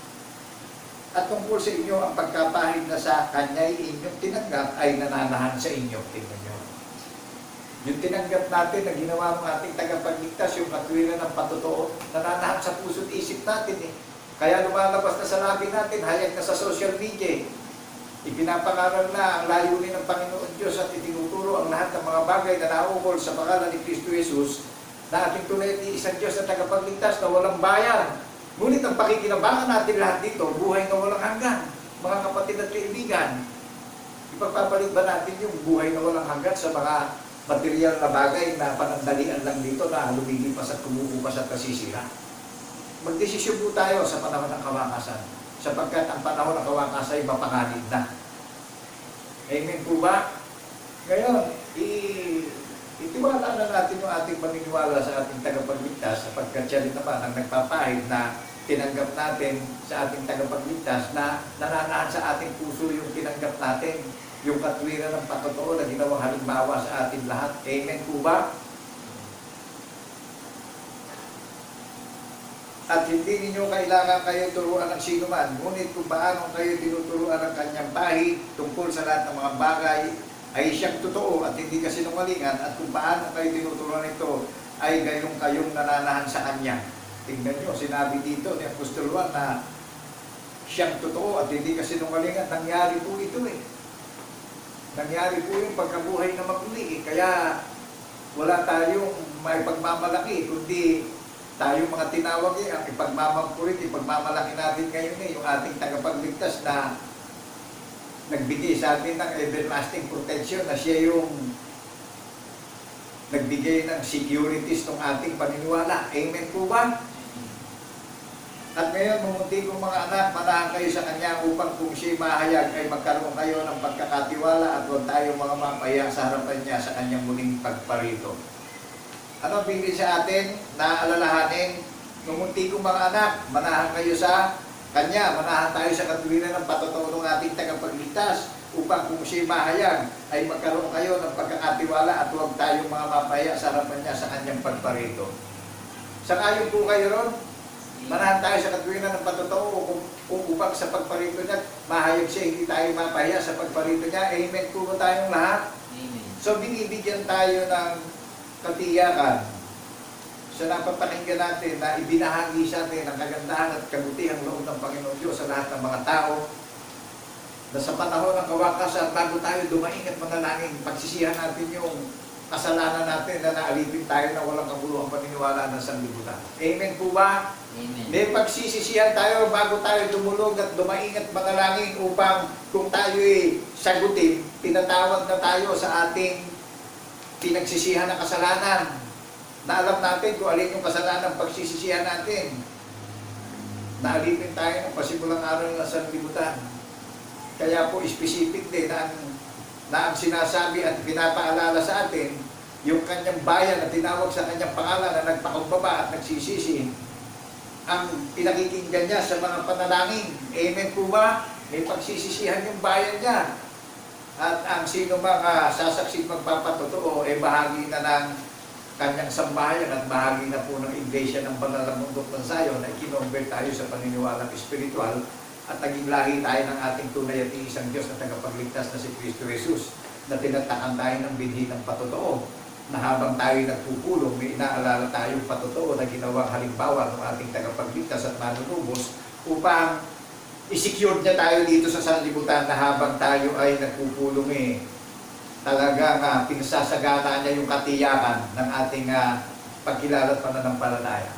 At tungkol sa inyo, ang pagkapahid na sa kanya inyong tinanggap ay nananahan sa inyo. Tingnan nyo. Yung tinanggap natin na ginawa ng ating tagapagligtas, yung katwiran ng patotoo, nananahan sa puso't isip natin eh. Kaya lumalabas na sa labi natin, hayag na sa social media eh. Ipinapangaral na ang layunin ng Panginoon Diyos at itinuturo ang lahat ng mga bagay na naukol sa pangalan ni Kristo Jesus na ating tunay ni isang Diyos na tagapagligtas na walang bayan. Ngunit ang pakikinabangan natin lahat dito, buhay na walang hanggan. Mga kapatid at kaibigan, ipagpapalit ba natin yung buhay na walang hanggan sa mga material na bagay na panandalian lang dito na lumilipas at kumukupas at nasisira? Magdesisyon po tayo sa panahon ng kawakasan, sapagkat ang panahon ng kawakasan ay mapanganib na. Amen po ba? Ngayon, i- itiwala na natin yung ating paniniwala sa ating tagapagligtas, sapagkat siya rin naman ang nagpapahid na tinanggap natin sa ating tagapagligtas na nananahan sa ating puso yung tinanggap natin, yung katwiran ng patotoo na ginawang halimbawa sa ating lahat. Amen po ba? At hindi ninyo kailangan kayo turuan ng sino man, ngunit kung paano kayo tinuturuan ng kanyang pahid tungkol sa lahat ng mga bagay ay siyang totoo at hindi kasinungalingan, at kung paano kayo tinuturuan ito ay gayong kayong nananahan sa kanya. Tingnan nyo, sinabi dito ni Apostol Juan na siyang totoo at hindi kasinungalingan. Nangyari po ito eh. Nangyari po yung pagkabuhay na maguli eh. Kaya wala tayong may pagmamalaki, kundi tayong mga tinawag eh, ang ipagmamampurit, ipagmamalaki natin ngayon eh, yung ating tagapagligtas na nagbigay sa atin ng everlasting protection, na siya yung nagbigay ng securities ng ating paniniwala. Amen po ba? At ngayon, mumunti kong mga anak, manahan kayo sa Kanya upang kung siya'y mahayag ay magkaroon kayo ng pagkakatiwala at huwag tayong mga mapaya sa harapan niya sa Kanyang muling pagparito. Ano bigay sa atin na alalahanin? Mumunti kong mga anak, manahan kayo sa Kanya, manahan tayo sa katwiran ng patotoo ng ating tagapagligtas upang kung siya'y mahayag ay magkaroon kayo ng pagkakatiwala at huwag tayong mga mapaya sa harapan niya sa Kanyang pagparito. Sangayon po kayo ron? Manahan tayo sa katwiran ng patotoo kung upang sa pagparito niya, mahayag siya, hindi tayo mapahiya sa pagparito niya. Amen po ba tayong lahat? Amen. So, binibigyan tayo ng katiyakan sa napapakinggan natin na ibinahagi sa atin ang kagandahan at kabutihang loob ng Panginoon Diyos sa lahat ng mga tao, na sa panahon ng kawakasan, bago tayo dumaing at manalangin, pagsisihan natin yung kasalanan natin na naalipin tayo na walang kabuluhang paniniwala ng sanlibutan. Amen po ba? Amen. May pagsisisihan tayo bago tayo dumulog at dumaing at manalangin upang kung tayo'y sagutin, pinatawag na tayo sa ating pinagsisihan ng kasalanan. Na alam natin kung alin yung kasalanan pagsisisihan natin. Naalipin tayo ng pasimulang araw ng sanlibutan. Kaya po specific din na ang, na ang sinasabi at pinapaalala sa atin yung kanyang bayan na tinawag sa kanyang pangalan na nagpakumbaba at nagsisisi, ang pinakikinggan niya sa mga panalangin. Amen po ba? May pagsisisihan yung bayan niya. At ang sino mga sasaksing magpapatotoo, eh bahagi na ng kanyang sambahayan at bahagi na po ng Iglesia ng Banal na Mundok ng Zion na ikinomber tayo sa paniniwalang espiritual at naging lahi tayo ng ating tunay at iisang Diyos na tagapagligtas na si Kristo Jesus, na tinatakan tayo ng binhi ng patotoo, na habang tayo nagpupulong, may inaalala tayong patotoo na ginawang halimbawa ng ating tagapagligtas at manunubos upang i-secure niya tayo dito sa sanlibutan na habang tayo ay nagpupulong eh, talagang uh, pinasasagana niya yung katiyakan ng ating uh, pagkilala at pananampalataya.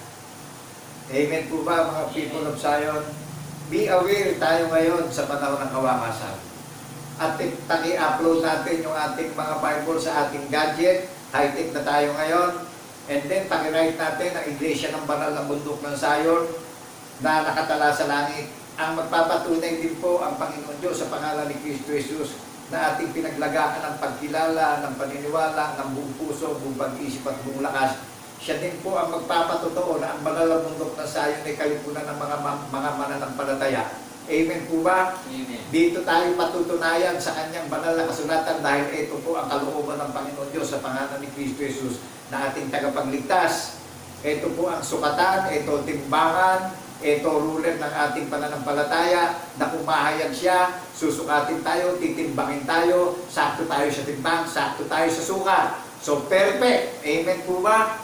Amen po ba mga people of Zion? Be aware tayo ngayon sa panahon ng kawakasan. At taki-upload natin yung ating mga Bible sa ating gadget. High-tech na tayo ngayon. And then, paki-write natin ang Iglesia ng Banal na Mundok ng Zion na nakatala sa langit. Ang magpapatunay din po ang Panginoon Diyos sa pangalan ni Kristo Jesus na ating pinaglagaan ng pagkilala, ng paniniwala, ng buong puso, buong pag-isip at buong lakas. Siya din po ang magpapatotoo na ang Banal na Mundok ng Zion ay kalipunan ng mga, mga mananampalataya. Amen po ba? Amen. Dito tayo patutunayan sa kanyang banal na kasulatan dahil ito po ang kalooban ng Panginoon Diyos sa pangalan ni Kristo Jesus na ating tagapagligtas. Ito po ang sukatan, ito timbangan, ito ruler ng ating pananampalataya na kumahayag siya, susukatin tayo, titimbangin tayo, sakto tayo sa timbang, sakto tayo sa sukat. So perfect. Amen po ba?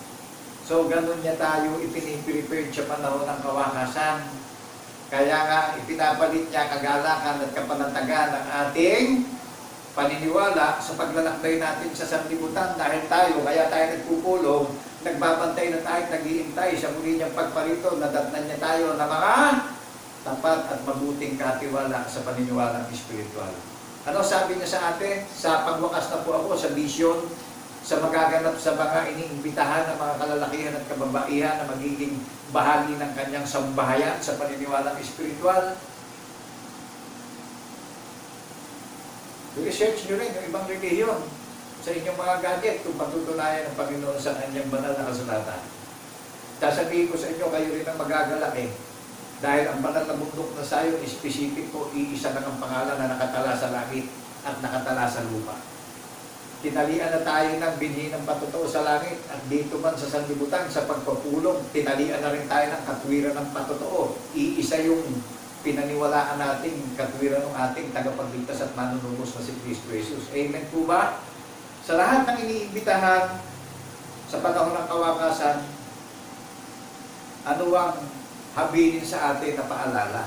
So ganun niya tayo ipiniprepared sa panahon ng kawakasan. Kaya nga, ipinapalit niya kagalakan at kapanatagan ng ating paniniwala sa paglalakbay natin sa sanlibutan dahil tayo, kaya tayo nagpupulong, nagbabantay na tayo, nag-iintay sa muli niyang pagparito, nadatnan niya tayo na mga tapat at mabuting katiwala sa paniniwalang espiritual. Ano sabi niya sa atin? Sa pagwakas na po ako sa vision, sa magaganap sa mga iniimbitahan ng mga kalalakihan at kababaihan na magiging bahagi ng kanyang sambahayan sa paniniwalang espiritual. I-research nyo rin yung ibang relihiyon sa inyong mga gadget kung patutunayan ng Panginoon sa kanyang banal na kasulatan. Sasabihin ko sa inyo, kayo rin ang magagalak eh. Dahil ang Banal na Mundok na Zion, specific po, iisa lang ang pangalan na nakatala sa langit at nakatala sa lupa. Tinalian na tayo ng binhi ng patotoo sa langit at dito man sa sanlibutan sa pagpapulong, tinalian na rin tayo ng katwiran ng patotoo. Iisa yung pinaniwalaan nating katwiran ng ating tagapagligtas at manunubos na si Kristo Jesus. Amen po ba? Sa lahat ng iniimbitahan sa panahon ng kawakasan, ano ang habilin sa atin na paalala?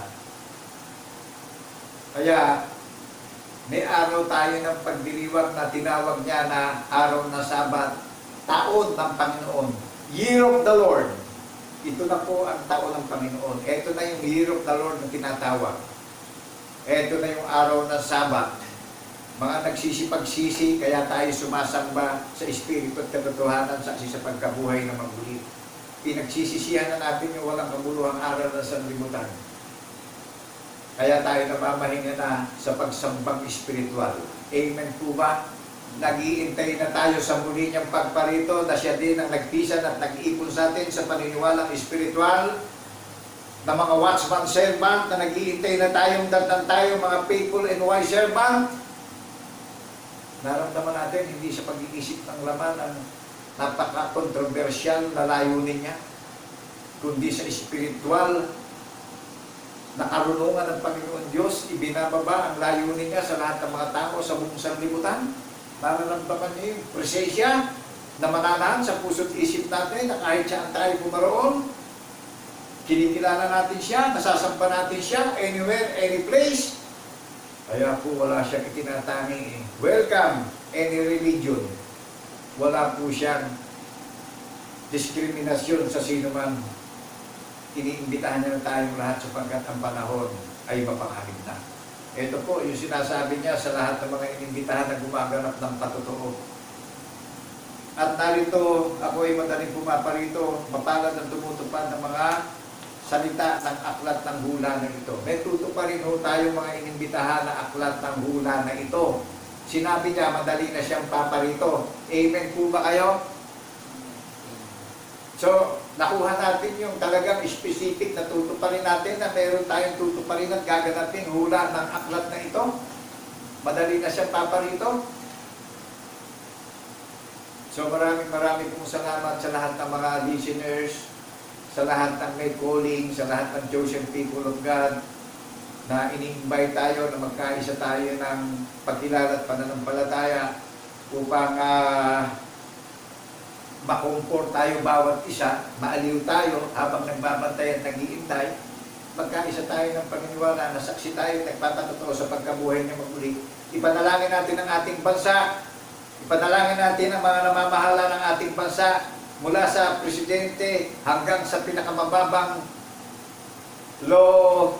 Kaya, may araw tayo ng pagdiriwang na tinawag niya na araw na Sabat, taon ng Panginoon, Year of the Lord. Ito na po ang taon ng Panginoon. Ito na yung Year of the Lord na tinatawag. Ito na yung araw na Sabat. Mga nagsisipag-sisi, kaya tayo sumasamba sa Espiritu at katotohanan saksi sa pagkabuhay na magulit. Pinagsisisihan na natin yung walang kabuluhang aral na sanlibutan. Kaya tayo namamahinga na sa pagsambang espiritual. Amen po ba? Nag-iintay na tayo sa muli niyang pagparito na siya din ang nagpisan at nag-iipon sa atin sa paniniwalang espiritual na mga watchman servant na nag-iintay na tayong dandan tayo, mga faithful and wise servant. Naramdaman natin, hindi sa pag-iisip ng laman ang napaka-controversial na layunin niya, kundi sa espiritual na karunungan ng Panginoon Diyos, ibinababa ang layunin niya sa lahat ng mga tao sa buong sanlibutan. Nararamdaman niyo yung presensya na mananahan sa puso't isip natin na kahit saan tayo pumaroon, kinikilala natin siya, nasasamba natin siya, anywhere, any place. Kaya po wala siyang itinatangi. Welcome, any religion. Wala po siyang diskriminasyon sa sino man. Iniimbitahan niya na tayong lahat sapagkat ang panahon ay mapanghalip na. Ito po yung sinasabi niya sa lahat ng mga inimbitahan na gumaganap ng patotoo. At narito, ako ay madaling pumaparito, mapalad ang tumutupad ng mga salita ng aklat ng hula na ito. May tutuparin ho tayo mga inimbitahan na aklat ng hula na ito. Sinabi niya, madali na siyang paparito. Amen po ba kayo? So, nakuha natin yung talagang specific na tutuparin natin na meron tayong tutuparin at gaganapin hula ng aklat na ito. Madali na siyang paparito. So, maraming maraming pong salamat sa lahat ng mga listeners, sa lahat ng may calling, sa lahat ng chosen people of God, na ini-invite tayo na magkaisa tayo ng pagkilala at pananampalataya upang uh, makomfort tayo bawat isa, maaliw tayo habang nagbabantay at nag-iintay, magkaisa tayo ng paniniwala na saksi tayo at nagpapatotoo sa pagkabuhay niya maguli. Ipanalangin natin ang ating bansa, ipanalangin natin ang mga namamahala ng ating bansa, mula sa presidente hanggang sa pinakamababang law,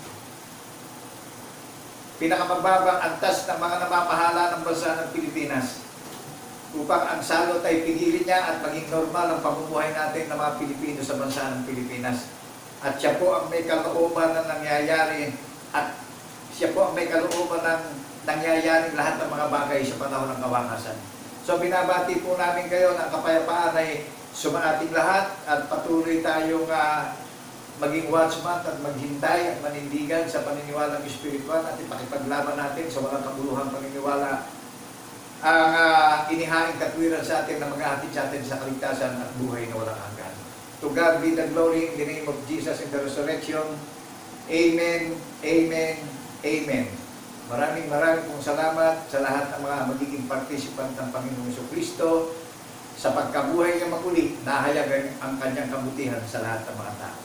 pinakamababang antas ng mga namamahala ng bansa ng Pilipinas, upang ang salot ay pigilin niya at maging normal ang pamumuhay natin ng mga Pilipino sa bansa ng Pilipinas. At siya po ang may kalooban na nangyayari, at siya po ang may kalooban ng nangyayari lahat ng mga bagay sa panahon ng kawakasan. So binabati po namin kayo na kapayapaan ay sumaating lahat at patuloy tayong uh, maging watchman at maghintay at manindigan sa paniniwalang espiritual at ipakipaglaban natin sa walang kabuluhang paniniwala ang uh, inihaing katwiran sa atin na maghahatid sa atin sa kaligtasan at buhay na walang hanggan. To God be the glory in the name of Jesus in the resurrection. Amen, amen, amen. Maraming maraming pong salamat sa lahat ng mga magiging participant ng Panginoong Jesucristo sa pagkabuhay niya maguli, nahayagan ang kanyang kabutihan sa lahat ng mga tao.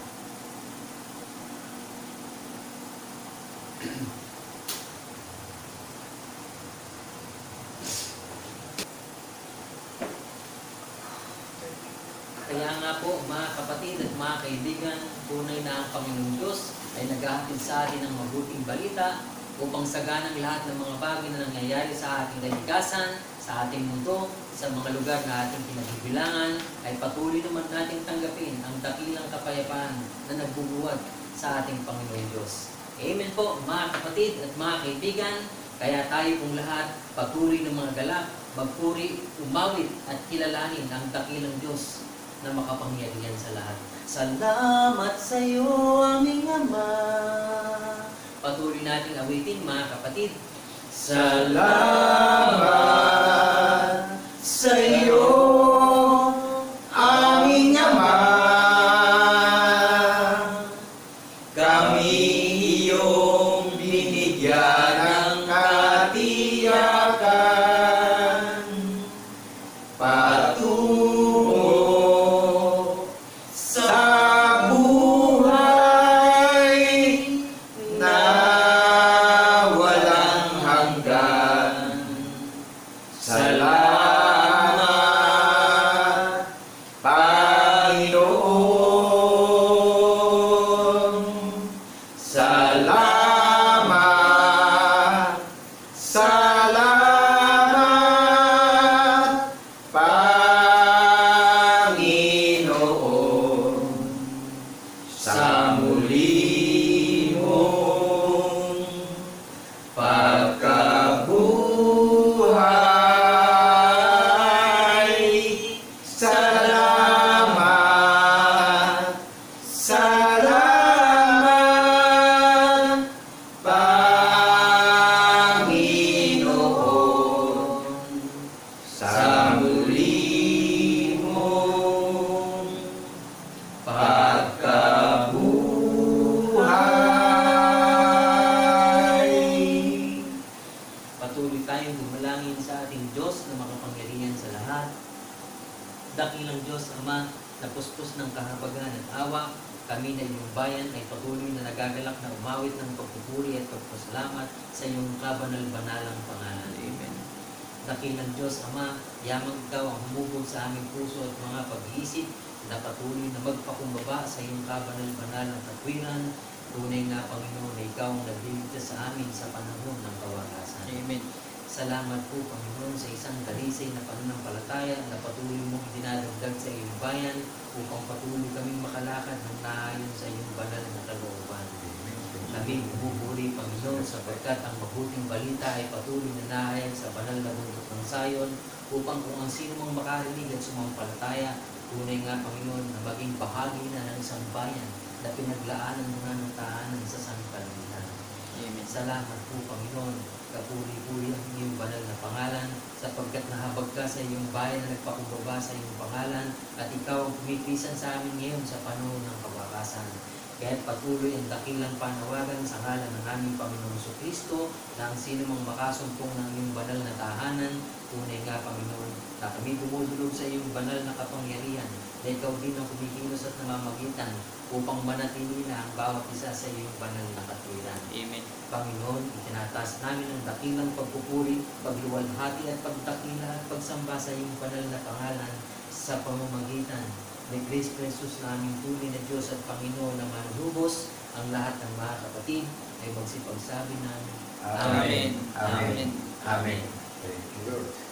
Kaya nga po, mga kapatid at mga kaibigan, tunay na ang Panginoong Diyos ay naghahatid sa atin ng mabuting balita upang saganang lahat ng mga bagay na nangyayari sa ating kalikasan, sa ating mundo, sa mga lugar na ating pinagbibilangan, ay patuloy naman nating tanggapin ang dakilang kapayapaan na nagbubuhat sa ating Panginoong Diyos. Amen po, mga kapatid at mga kaibigan. Kaya tayo pong lahat patuloy ng mga galak, magpuri, umawit at kilalanin ang dakilang Diyos na makapangyarihan sa lahat. Salamat sa iyo, aming Ama. Patuloy nating awitin, mga kapatid. Salamat sa iyo, aming Ama. Kami iyong binigyan ng katiyakan patungo sa buhay na walang hanggan. Salamat, Panginoon. Salamat, salamat, Panginoon, sa muli mong pagkabuhay. Salamat, salamat, Panginoon, sa muli mong pagkabuhay. Patuloy tayong dumalangin sa ating Diyos na makapangyarihan sa lahat. Dakilang Diyos, Ama, na puspos ng kahabagan at awa, kami na iyong bayan ay patuloy na nagagalak na umawit ng pagpupuri at pagpasalamat sa iyong kabanal-banalang pangalan. Amen. Dakilang Diyos, Ama, yamang ikaw ang humubog sa aming puso at mga pag-iisip na patuloy na magpakumbaba sa iyong kabanal-banalang katwiran. Tunay nga, Panginoon, na ikaw ang nagligtas sa amin sa panahon ng kawakasan. Amen. Salamat po, Panginoon, sa isang dalisay na pananampalataya na patuloy mong dinadagdag sa iyong bayan upang patuloy kaming makalakad ng naayon sa iyong banal na kalooban. Kami bumubuhay papuri, Panginoon, sapagkat ang mabuting balita ay patuloy na nahayag sa banal na bundok ng Sayon, upang kung ang sino mang makarinig at sumampalataya, tunay nga, Panginoon, na maging bahagi na ng isang bayan na pinaglaanan mo na ng tahanan sa sangkalitan. Amen. Salamat po, Panginoon, kapuri-puri ang iyong banal na pangalan, sapagkat nahabag ka sa iyong bayan na nagpakumbaba sa iyong pangalan, at ikaw ang pumipisan sa amin ngayon sa panahon ng kawakasan. Kaya't patuloy ang dakilang panawagan sa ngalan ng aming Panginoong Kristo na ang sino mang makasumpong ng iyong banal na tahanan, tunay nga, Panginoon, na kami dumudulog sa iyong banal na kapangyarihan, na ikaw din ang kumikilos at namamagitan upang manatili na ang bawat isa sa iyong banal na katwiran. Amen. Panginoon, itinataas namin ang dakilang pagpupuri, pagluwalhati at pagdakila at pagsamba sa iyong banal na pangalan sa pamamagitan ni Kristo Jesus na aming tunay na Diyos at Panginoon na manlubos. Ang lahat ng mga kapatid ay magsipagsabi namin. Amen. Amen. Amen. Amen. Thank you, Lord.